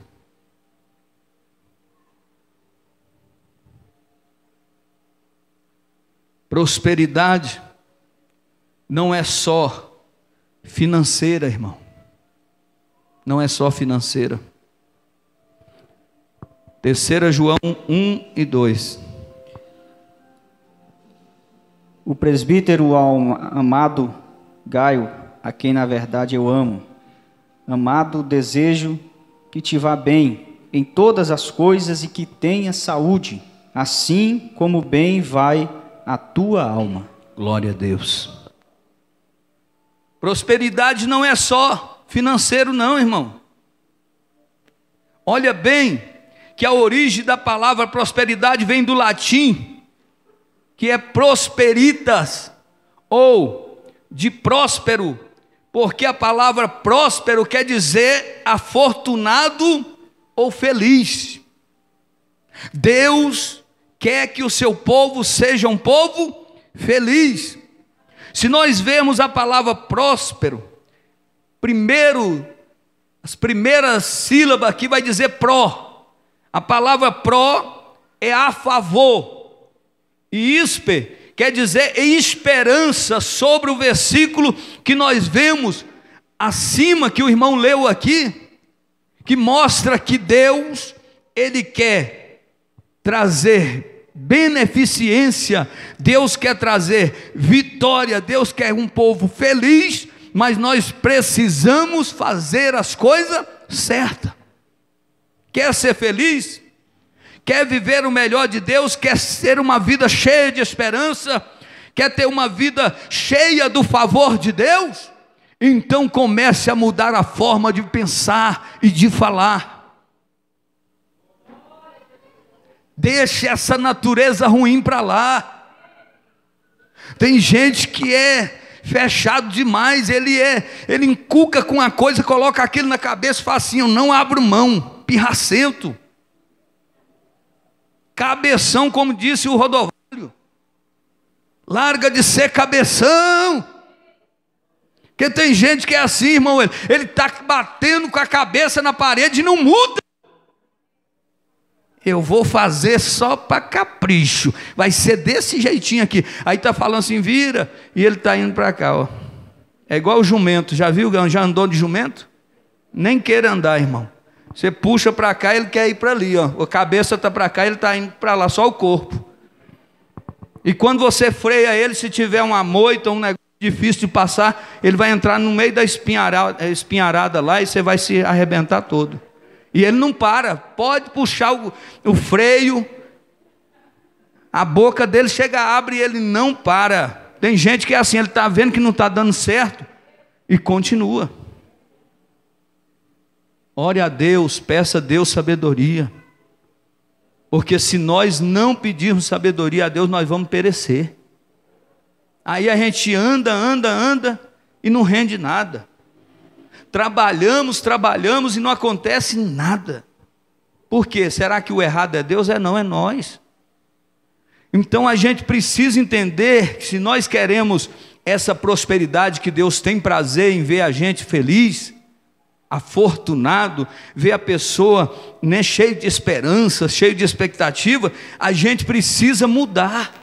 Prosperidade não é só financeira, irmão. Não é só financeira. Terceira João um e dois. O presbítero ao amado Gaio, a quem na verdade eu amo, amado, desejo que te vá bem em todas as coisas e que tenha saúde, assim como bem vai a tua alma. Glória a Deus. Prosperidade não é só financeiro não, irmão. Olha bem que a origem da palavra prosperidade vem do latim, que é prosperitas, ou de próspero, porque a palavra próspero quer dizer afortunado ou feliz. Deus quer que o seu povo seja um povo feliz. Se nós vemos a palavra próspero, primeiro, as primeiras sílabas aqui vai dizer pró. A palavra pró é a favor, e ispe quer dizer esperança, sobre o versículo que nós vemos acima, que o irmão leu aqui, que mostra que Deus, Ele quer trazer beneficência, Deus quer trazer vitória, Deus quer um povo feliz, mas nós precisamos fazer as coisas certas. Quer ser feliz? Quer viver o melhor de Deus? Quer ter uma vida cheia de esperança? Quer ter uma vida cheia do favor de Deus? Então comece a mudar a forma de pensar e de falar. Deixe essa natureza ruim para lá. Tem gente que é fechado demais, ele é, ele encuca com a coisa, coloca aquilo na cabeça e fala assim: eu não abro mão, pirracento, cabeção, como disse o Rodovalho, larga de ser cabeção. Porque tem gente que é assim, irmão, ele está batendo com a cabeça na parede e não muda. Eu vou fazer só para capricho, vai ser desse jeitinho aqui. Aí está falando assim, vira, e ele está indo para cá, ó. É igual o jumento, já viu? Já andou de jumento? Nem queira andar, irmão. Você puxa para cá, ele quer ir para ali, ó. A cabeça está para cá, ele está indo para lá, só o corpo. E quando você freia ele, se tiver uma moita, um negócio difícil de passar, ele vai entrar no meio da espinharada, espinharada lá, e você vai se arrebentar todo. E ele não para, pode puxar o, o freio, a boca dele chega, abre e ele não para. Tem gente que é assim, ele está vendo que não está dando certo e continua. Ore a Deus, peça a Deus sabedoria, porque se nós não pedirmos sabedoria a Deus, nós vamos perecer. Aí a gente anda, anda, anda e não rende nada. Trabalhamos, trabalhamos e não acontece nada. Por quê? Será que o errado é Deus? É não, é nós. Então a gente precisa entender que se nós queremos essa prosperidade que Deus tem prazer em ver a gente feliz, afortunado, ver a pessoa, né, cheio de esperança, cheio de expectativa, a gente precisa mudar.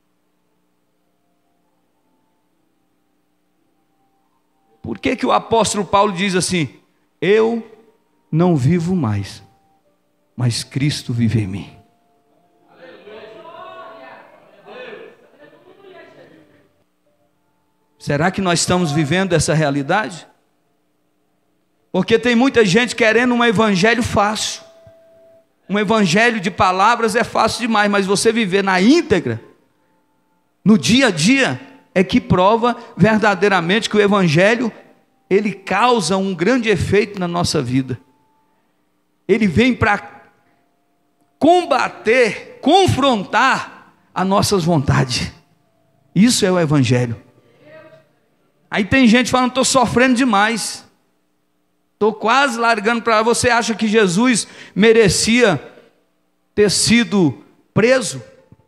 Por que que o apóstolo Paulo diz assim: eu não vivo mais, mas Cristo vive em mim? Será que nós estamos vivendo essa realidade? Porque tem muita gente querendo um evangelho fácil. Um evangelho de palavras é fácil demais, mas você viver na íntegra, no dia a dia, é que prova verdadeiramente que o evangelho, ele causa um grande efeito na nossa vida. Ele vem para combater, confrontar as nossas vontades. Isso é o evangelho. Aí tem gente falando: estou sofrendo demais, estou quase largando para lá. Você acha que Jesus merecia ter sido preso?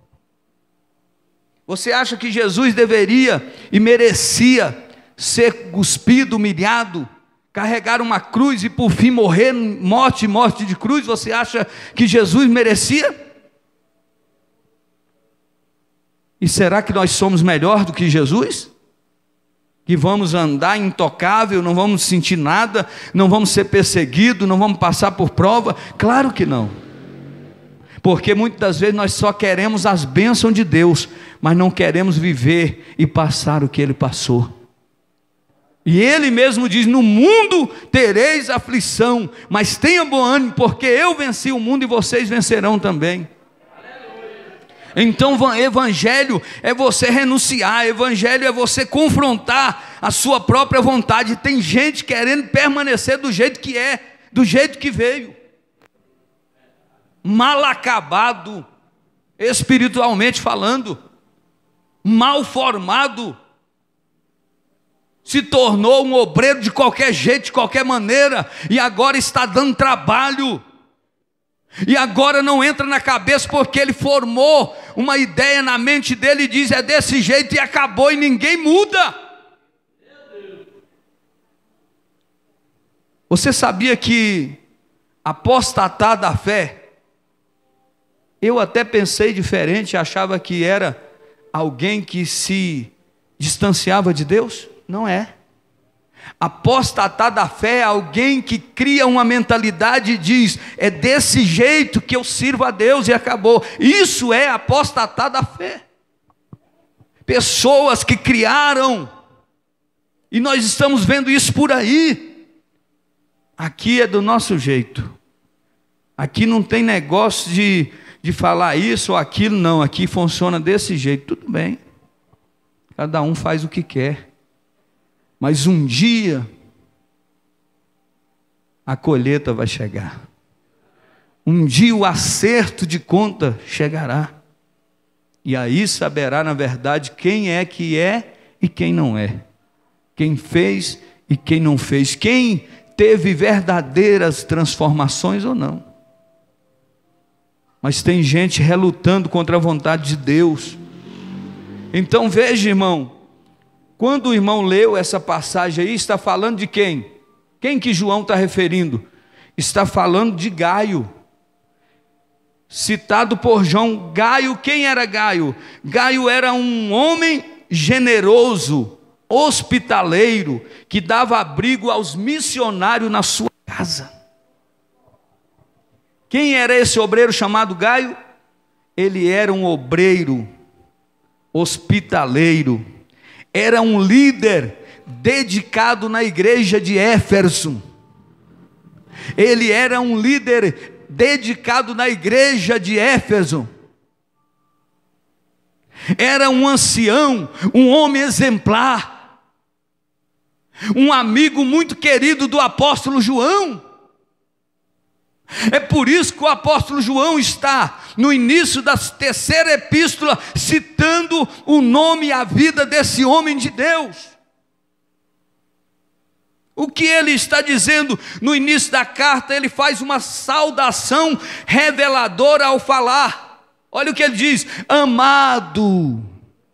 Você acha que Jesus deveria e merecia ser cuspido, humilhado, carregar uma cruz e por fim morrer, morte, morte de cruz? Você acha que Jesus merecia? E será que nós somos melhor do que Jesus? Que vamos andar intocável, não vamos sentir nada, não vamos ser perseguidos, não vamos passar por prova? Claro que não. Porque muitas das vezes nós só queremos as bênçãos de Deus, mas não queremos viver e passar o que Ele passou. E Ele mesmo diz: no mundo tereis aflição, mas tenha bom ânimo, porque eu venci o mundo e vocês vencerão também. Então evangelho é você renunciar, evangelho é você confrontar a sua própria vontade. Tem gente querendo permanecer do jeito que é, do jeito que veio, mal acabado, espiritualmente falando, mal formado, se tornou um obreiro de qualquer jeito, de qualquer maneira, e agora está dando trabalho. E agora não entra na cabeça, porque ele formou uma ideia na mente dele e diz: é desse jeito, e acabou, e ninguém muda. Você sabia que apostatar da fé, eu até pensei diferente, achava que era alguém que se distanciava de Deus? Não é. Apostatar da fé é alguém que cria uma mentalidade e diz: é desse jeito que eu sirvo a Deus e acabou. Isso é apostatar da fé. Pessoas que criaram, e nós estamos vendo isso por aí. Aqui é do nosso jeito. Aqui não tem negócio de, de falar isso ou aquilo, não. Aqui funciona desse jeito, tudo bem. Cada um faz o que quer. Mas um dia a colheita vai chegar. Um dia o acerto de conta chegará. E aí saberá na verdade quem é que é e quem não é, quem fez e quem não fez, quem teve verdadeiras transformações ou não. Mas tem gente relutando contra a vontade de Deus. Então veja, irmão, quando o irmão leu essa passagem aí, está falando de quem? Quem que João está referindo? Está falando de Gaio, citado por João. Gaio, quem era Gaio? Gaio era um homem generoso, hospitaleiro, que dava abrigo aos missionários na sua casa. Quem era esse obreiro chamado Gaio? Ele era um obreiro hospitaleiro, era um líder dedicado na igreja de Éfeso. Ele era um líder dedicado na igreja de Éfeso. Era um ancião, um homem exemplar, um amigo muito querido do apóstolo João. É por isso que o apóstolo João está no início da terceira epístola citando o nome e a vida desse homem de Deus. O que ele está dizendo no início da carta? Ele faz uma saudação reveladora ao falar. Olha o que ele diz: amado,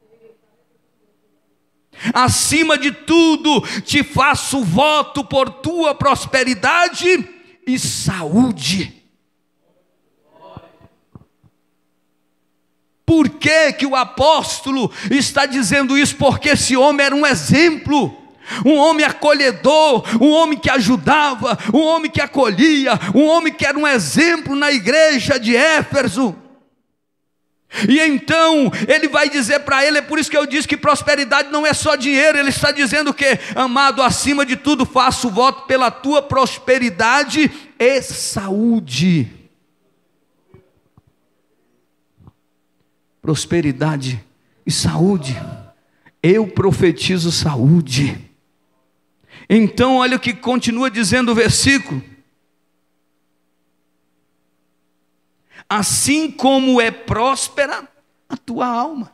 acima de tudo te faço voto por tua prosperidade e saúde. Por que que o apóstolo está dizendo isso? Porque esse homem era um exemplo, um homem acolhedor, um homem que ajudava, um homem que acolhia, um homem que era um exemplo na igreja de Éfeso. E então ele vai dizer para ele, é por isso que eu disse que prosperidade não é só dinheiro. Ele está dizendo que, amado, acima de tudo faço voto pela tua prosperidade e saúde. Prosperidade e saúde. Eu profetizo saúde. Então olha o que continua dizendo o versículo: assim como é próspera a tua alma.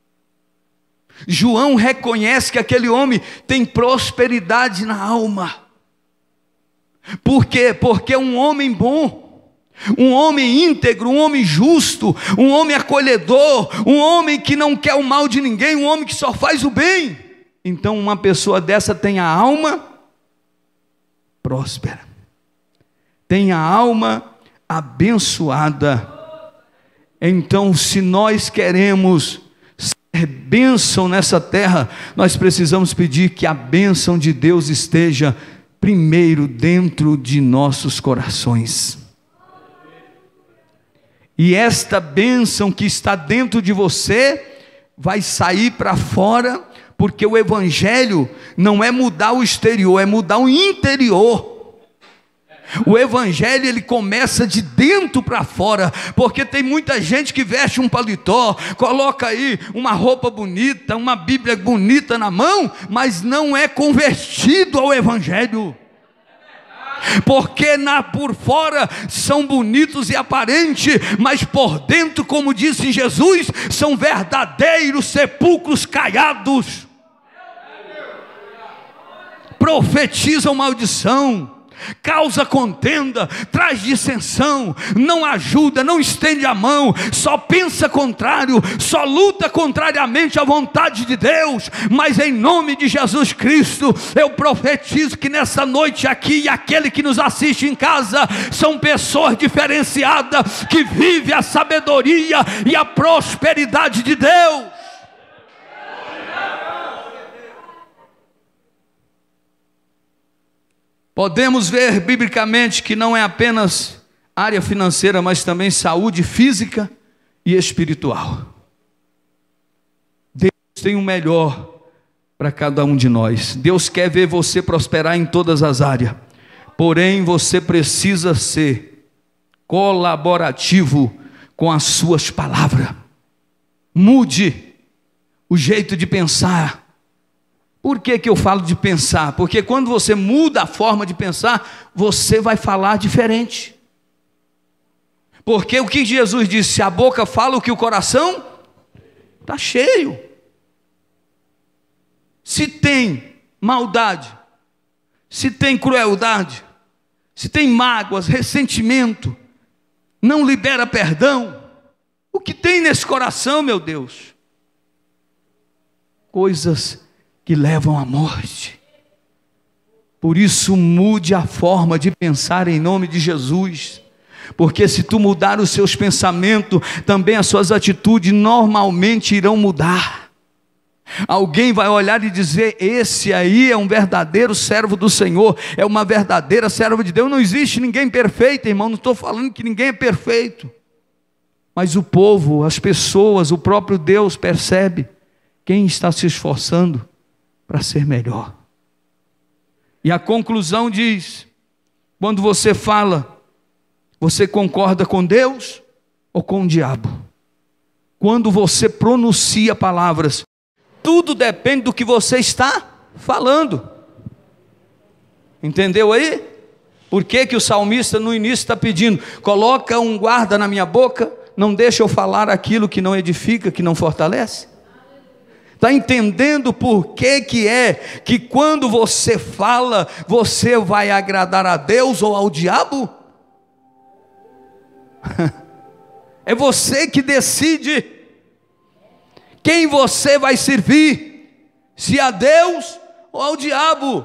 João reconhece que aquele homem tem prosperidade na alma. Por quê? Porque é um homem bom, um homem íntegro, um homem justo, um homem acolhedor, um homem que não quer o mal de ninguém, um homem que só faz o bem. Então uma pessoa dessa tem a alma próspera, tem a alma abençoada. Então, se nós queremos ser bênção nessa terra, nós precisamos pedir que a bênção de Deus esteja primeiro dentro de nossos corações. E esta bênção que está dentro de você vai sair para fora, porque o evangelho não é mudar o exterior, é mudar o interior. O evangelho, ele começa de dentro para fora, porque tem muita gente que veste um paletó, coloca aí uma roupa bonita, uma Bíblia bonita na mão, mas não é convertido ao evangelho. Porque na, por fora são bonitos e aparentes, mas por dentro, como disse Jesus, são verdadeiros sepulcros caiados. Profetizam maldição, causa contenda, traz dissensão, não ajuda, não estende a mão, só pensa contrário, só luta contrariamente à vontade de Deus. Mas em nome de Jesus Cristo, eu profetizo que nessa noite aqui, e aquele que nos assiste em casa, são pessoas diferenciadas, que vivem a sabedoria e a prosperidade de Deus. Podemos ver biblicamente que não é apenas área financeira, mas também saúde física e espiritual. Deus tem o melhor para cada um de nós. Deus quer ver você prosperar em todas as áreas. Porém, você precisa ser colaborativo com as suas palavras. Mude o jeito de pensar. Por que que eu falo de pensar? Porque quando você muda a forma de pensar, você vai falar diferente. Porque o que Jesus disse? A boca fala o que o coração está cheio. Se tem maldade, se tem crueldade, se tem mágoas, ressentimento, não libera perdão, o que tem nesse coração, meu Deus? Coisas que levam à morte. Por isso, mude a forma de pensar em nome de Jesus. Porque se tu mudar os seus pensamentos, também as suas atitudes normalmente irão mudar. Alguém vai olhar e dizer: esse aí é um verdadeiro servo do Senhor, é uma verdadeira serva de Deus. Não existe ninguém perfeito, irmão, não estou falando que ninguém é perfeito. Mas o povo, as pessoas, o próprio Deus percebe quem está se esforçando para ser melhor. E a conclusão diz: quando você fala, você concorda com Deus ou com o diabo? Quando você pronuncia palavras, tudo depende do que você está falando. Entendeu aí? Por que que o salmista no início está pedindo: coloca um guarda na minha boca, não deixa eu falar aquilo que não edifica, que não fortalece? Está entendendo por que que é que quando você fala, você vai agradar a Deus ou ao diabo? É você que decide quem você vai servir, se a Deus ou ao diabo.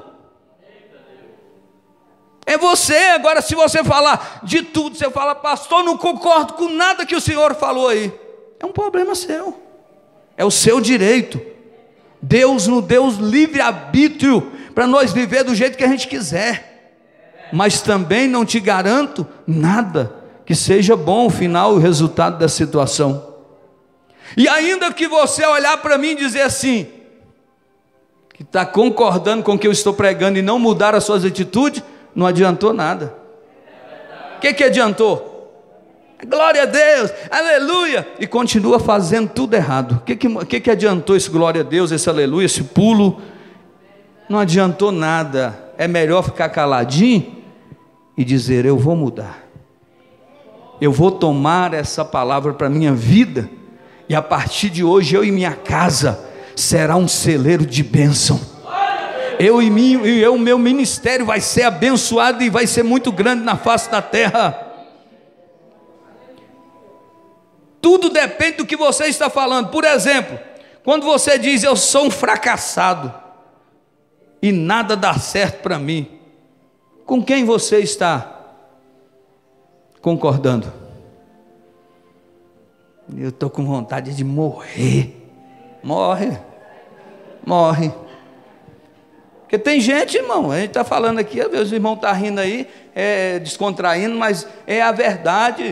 É você. Agora, se você falar de tudo, você fala: pastor, não concordo com nada que o senhor falou aí, é um problema seu, é o seu direito. Deus nos deu livre-arbítrio para nós viver do jeito que a gente quiser, mas também não te garanto nada que seja bom o final e o resultado da situação. E ainda que você olhar para mim e dizer assim, que está concordando com o que eu estou pregando e não mudar as suas atitudes, não adiantou nada. O que que adiantou? Glória a Deus, aleluia, e continua fazendo tudo errado. O que que, que que adiantou esse glória a Deus, esse aleluia, esse pulo? Não adiantou nada. É melhor ficar caladinho e dizer: eu vou mudar, eu vou tomar essa palavra para a minha vida, e a partir de hoje eu e minha casa será um celeiro de bênção. Eu e mim, eu, meu ministério vai ser abençoado e vai ser muito grande na face da terra. Tudo depende do que você está falando. Por exemplo, quando você diz: eu sou um fracassado e nada dá certo para mim, com quem você está concordando? Eu estou com vontade de morrer. Morre, morre. Porque tem gente, irmão, a gente está falando aqui, às vezes o irmão está rindo aí, é, descontraindo, mas é a verdade.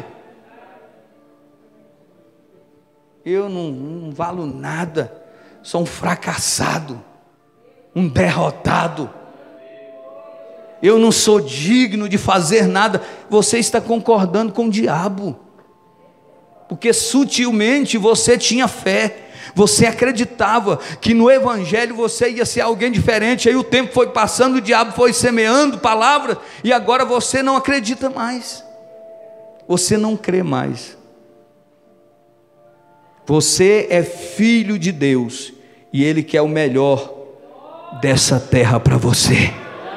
Eu não, não valo nada, sou um fracassado, um derrotado, eu não sou digno de fazer nada. Você está concordando com o diabo, porque sutilmente você tinha fé, você acreditava que no evangelho você ia ser alguém diferente. Aí o tempo foi passando, o diabo foi semeando palavras, e agora você não acredita mais, você não crê mais. Você é filho de Deus, e Ele quer o melhor dessa terra para você.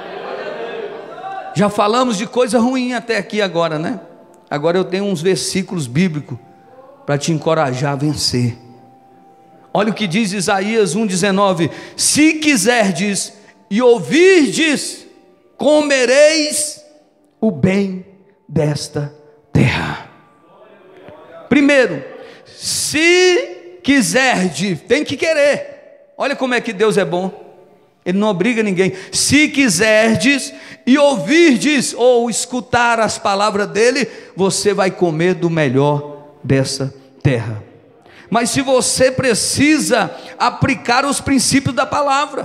Já falamos de coisa ruim até aqui agora, né? Agora eu tenho uns versículos bíblicos para te encorajar a vencer. Olha o que diz Isaías um, dezenove: se quiserdes e ouvirdes, comereis o bem desta terra. Primeiro, se quiserdes, tem que querer. Olha como é que Deus é bom, Ele não obriga ninguém. Se quiserdes e ouvirdes, ou escutar as palavras dEle, você vai comer do melhor dessa terra. Mas se você precisa aplicar os princípios da palavra,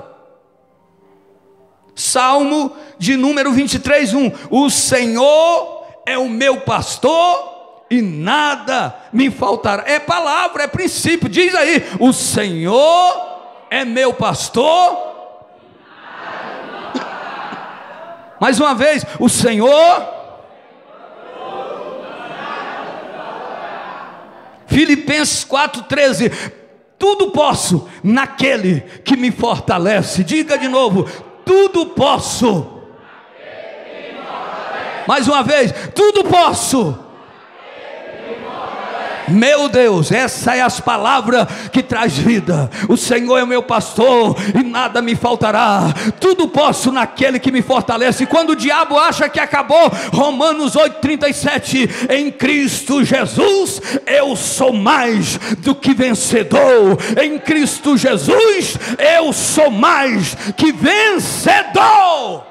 Salmo de número vinte e três, um: o Senhor é o meu pastor e nada me faltará. É palavra, é princípio. Diz aí: o Senhor é meu pastor. Mais uma vez: o Senhor. Filipenses quatro, treze: tudo posso naquele que me fortalece. Diga de novo: tudo posso. Mais uma vez: tudo posso. Meu Deus, essa é as palavras que traz vida. O Senhor é o meu pastor e nada me faltará. Tudo posso naquele que me fortalece. Quando o diabo acha que acabou, Romanos oito, trinta e sete, em Cristo Jesus eu sou mais do que vencedor. Em Cristo Jesus eu sou mais que vencedor.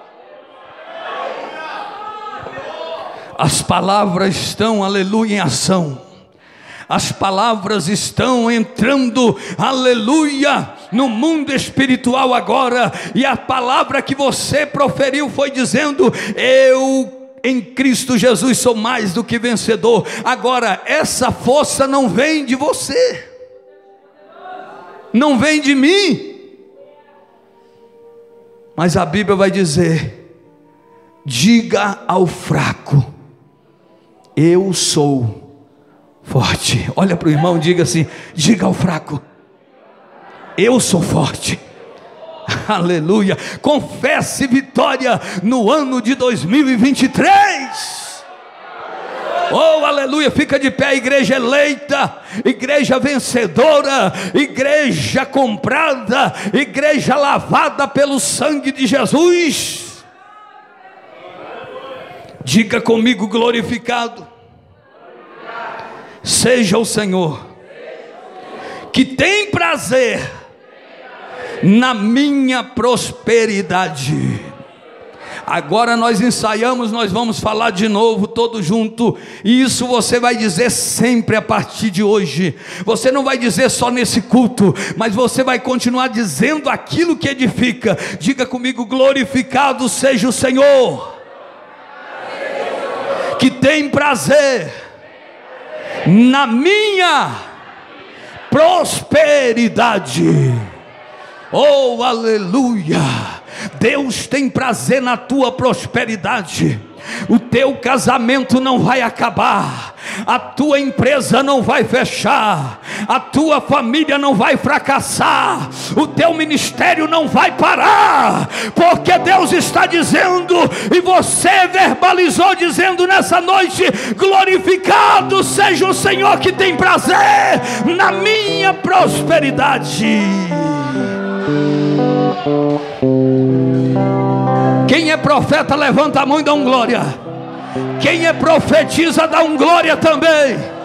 As palavras estão, aleluia, em ação. As palavras estão entrando, aleluia, no mundo espiritual agora. E a palavra que você proferiu foi dizendo: eu em Cristo Jesus sou mais do que vencedor. Agora, essa força não vem de você, não vem de mim, mas a Bíblia vai dizer: diga ao fraco, eu sou forte. Olha para o irmão, diga assim: diga ao fraco, eu sou forte. Aleluia. Confesse vitória no ano de dois mil e vinte e três. Oh, aleluia. Fica de pé, igreja eleita, igreja vencedora, igreja comprada, igreja lavada pelo sangue de Jesus. Diga comigo: glorificado seja o Senhor, que tem prazer na minha prosperidade. Agora nós ensaiamos, nós vamos falar de novo, todo junto. E isso você vai dizer sempre a partir de hoje. Você não vai dizer só nesse culto, mas você vai continuar dizendo aquilo que edifica. Diga comigo: glorificado seja o Senhor, que tem prazer na minha prosperidade. Oh, aleluia. Deus tem prazer na tua prosperidade. O teu casamento não vai acabar, a tua empresa não vai fechar, a tua família não vai fracassar, o teu ministério não vai parar, porque Deus está dizendo, e você verbalizou dizendo nessa noite: glorificado seja o Senhor que tem prazer na minha prosperidade. Quem é profeta levanta a mão e dá um glória. Quem é profetiza dá um glória também.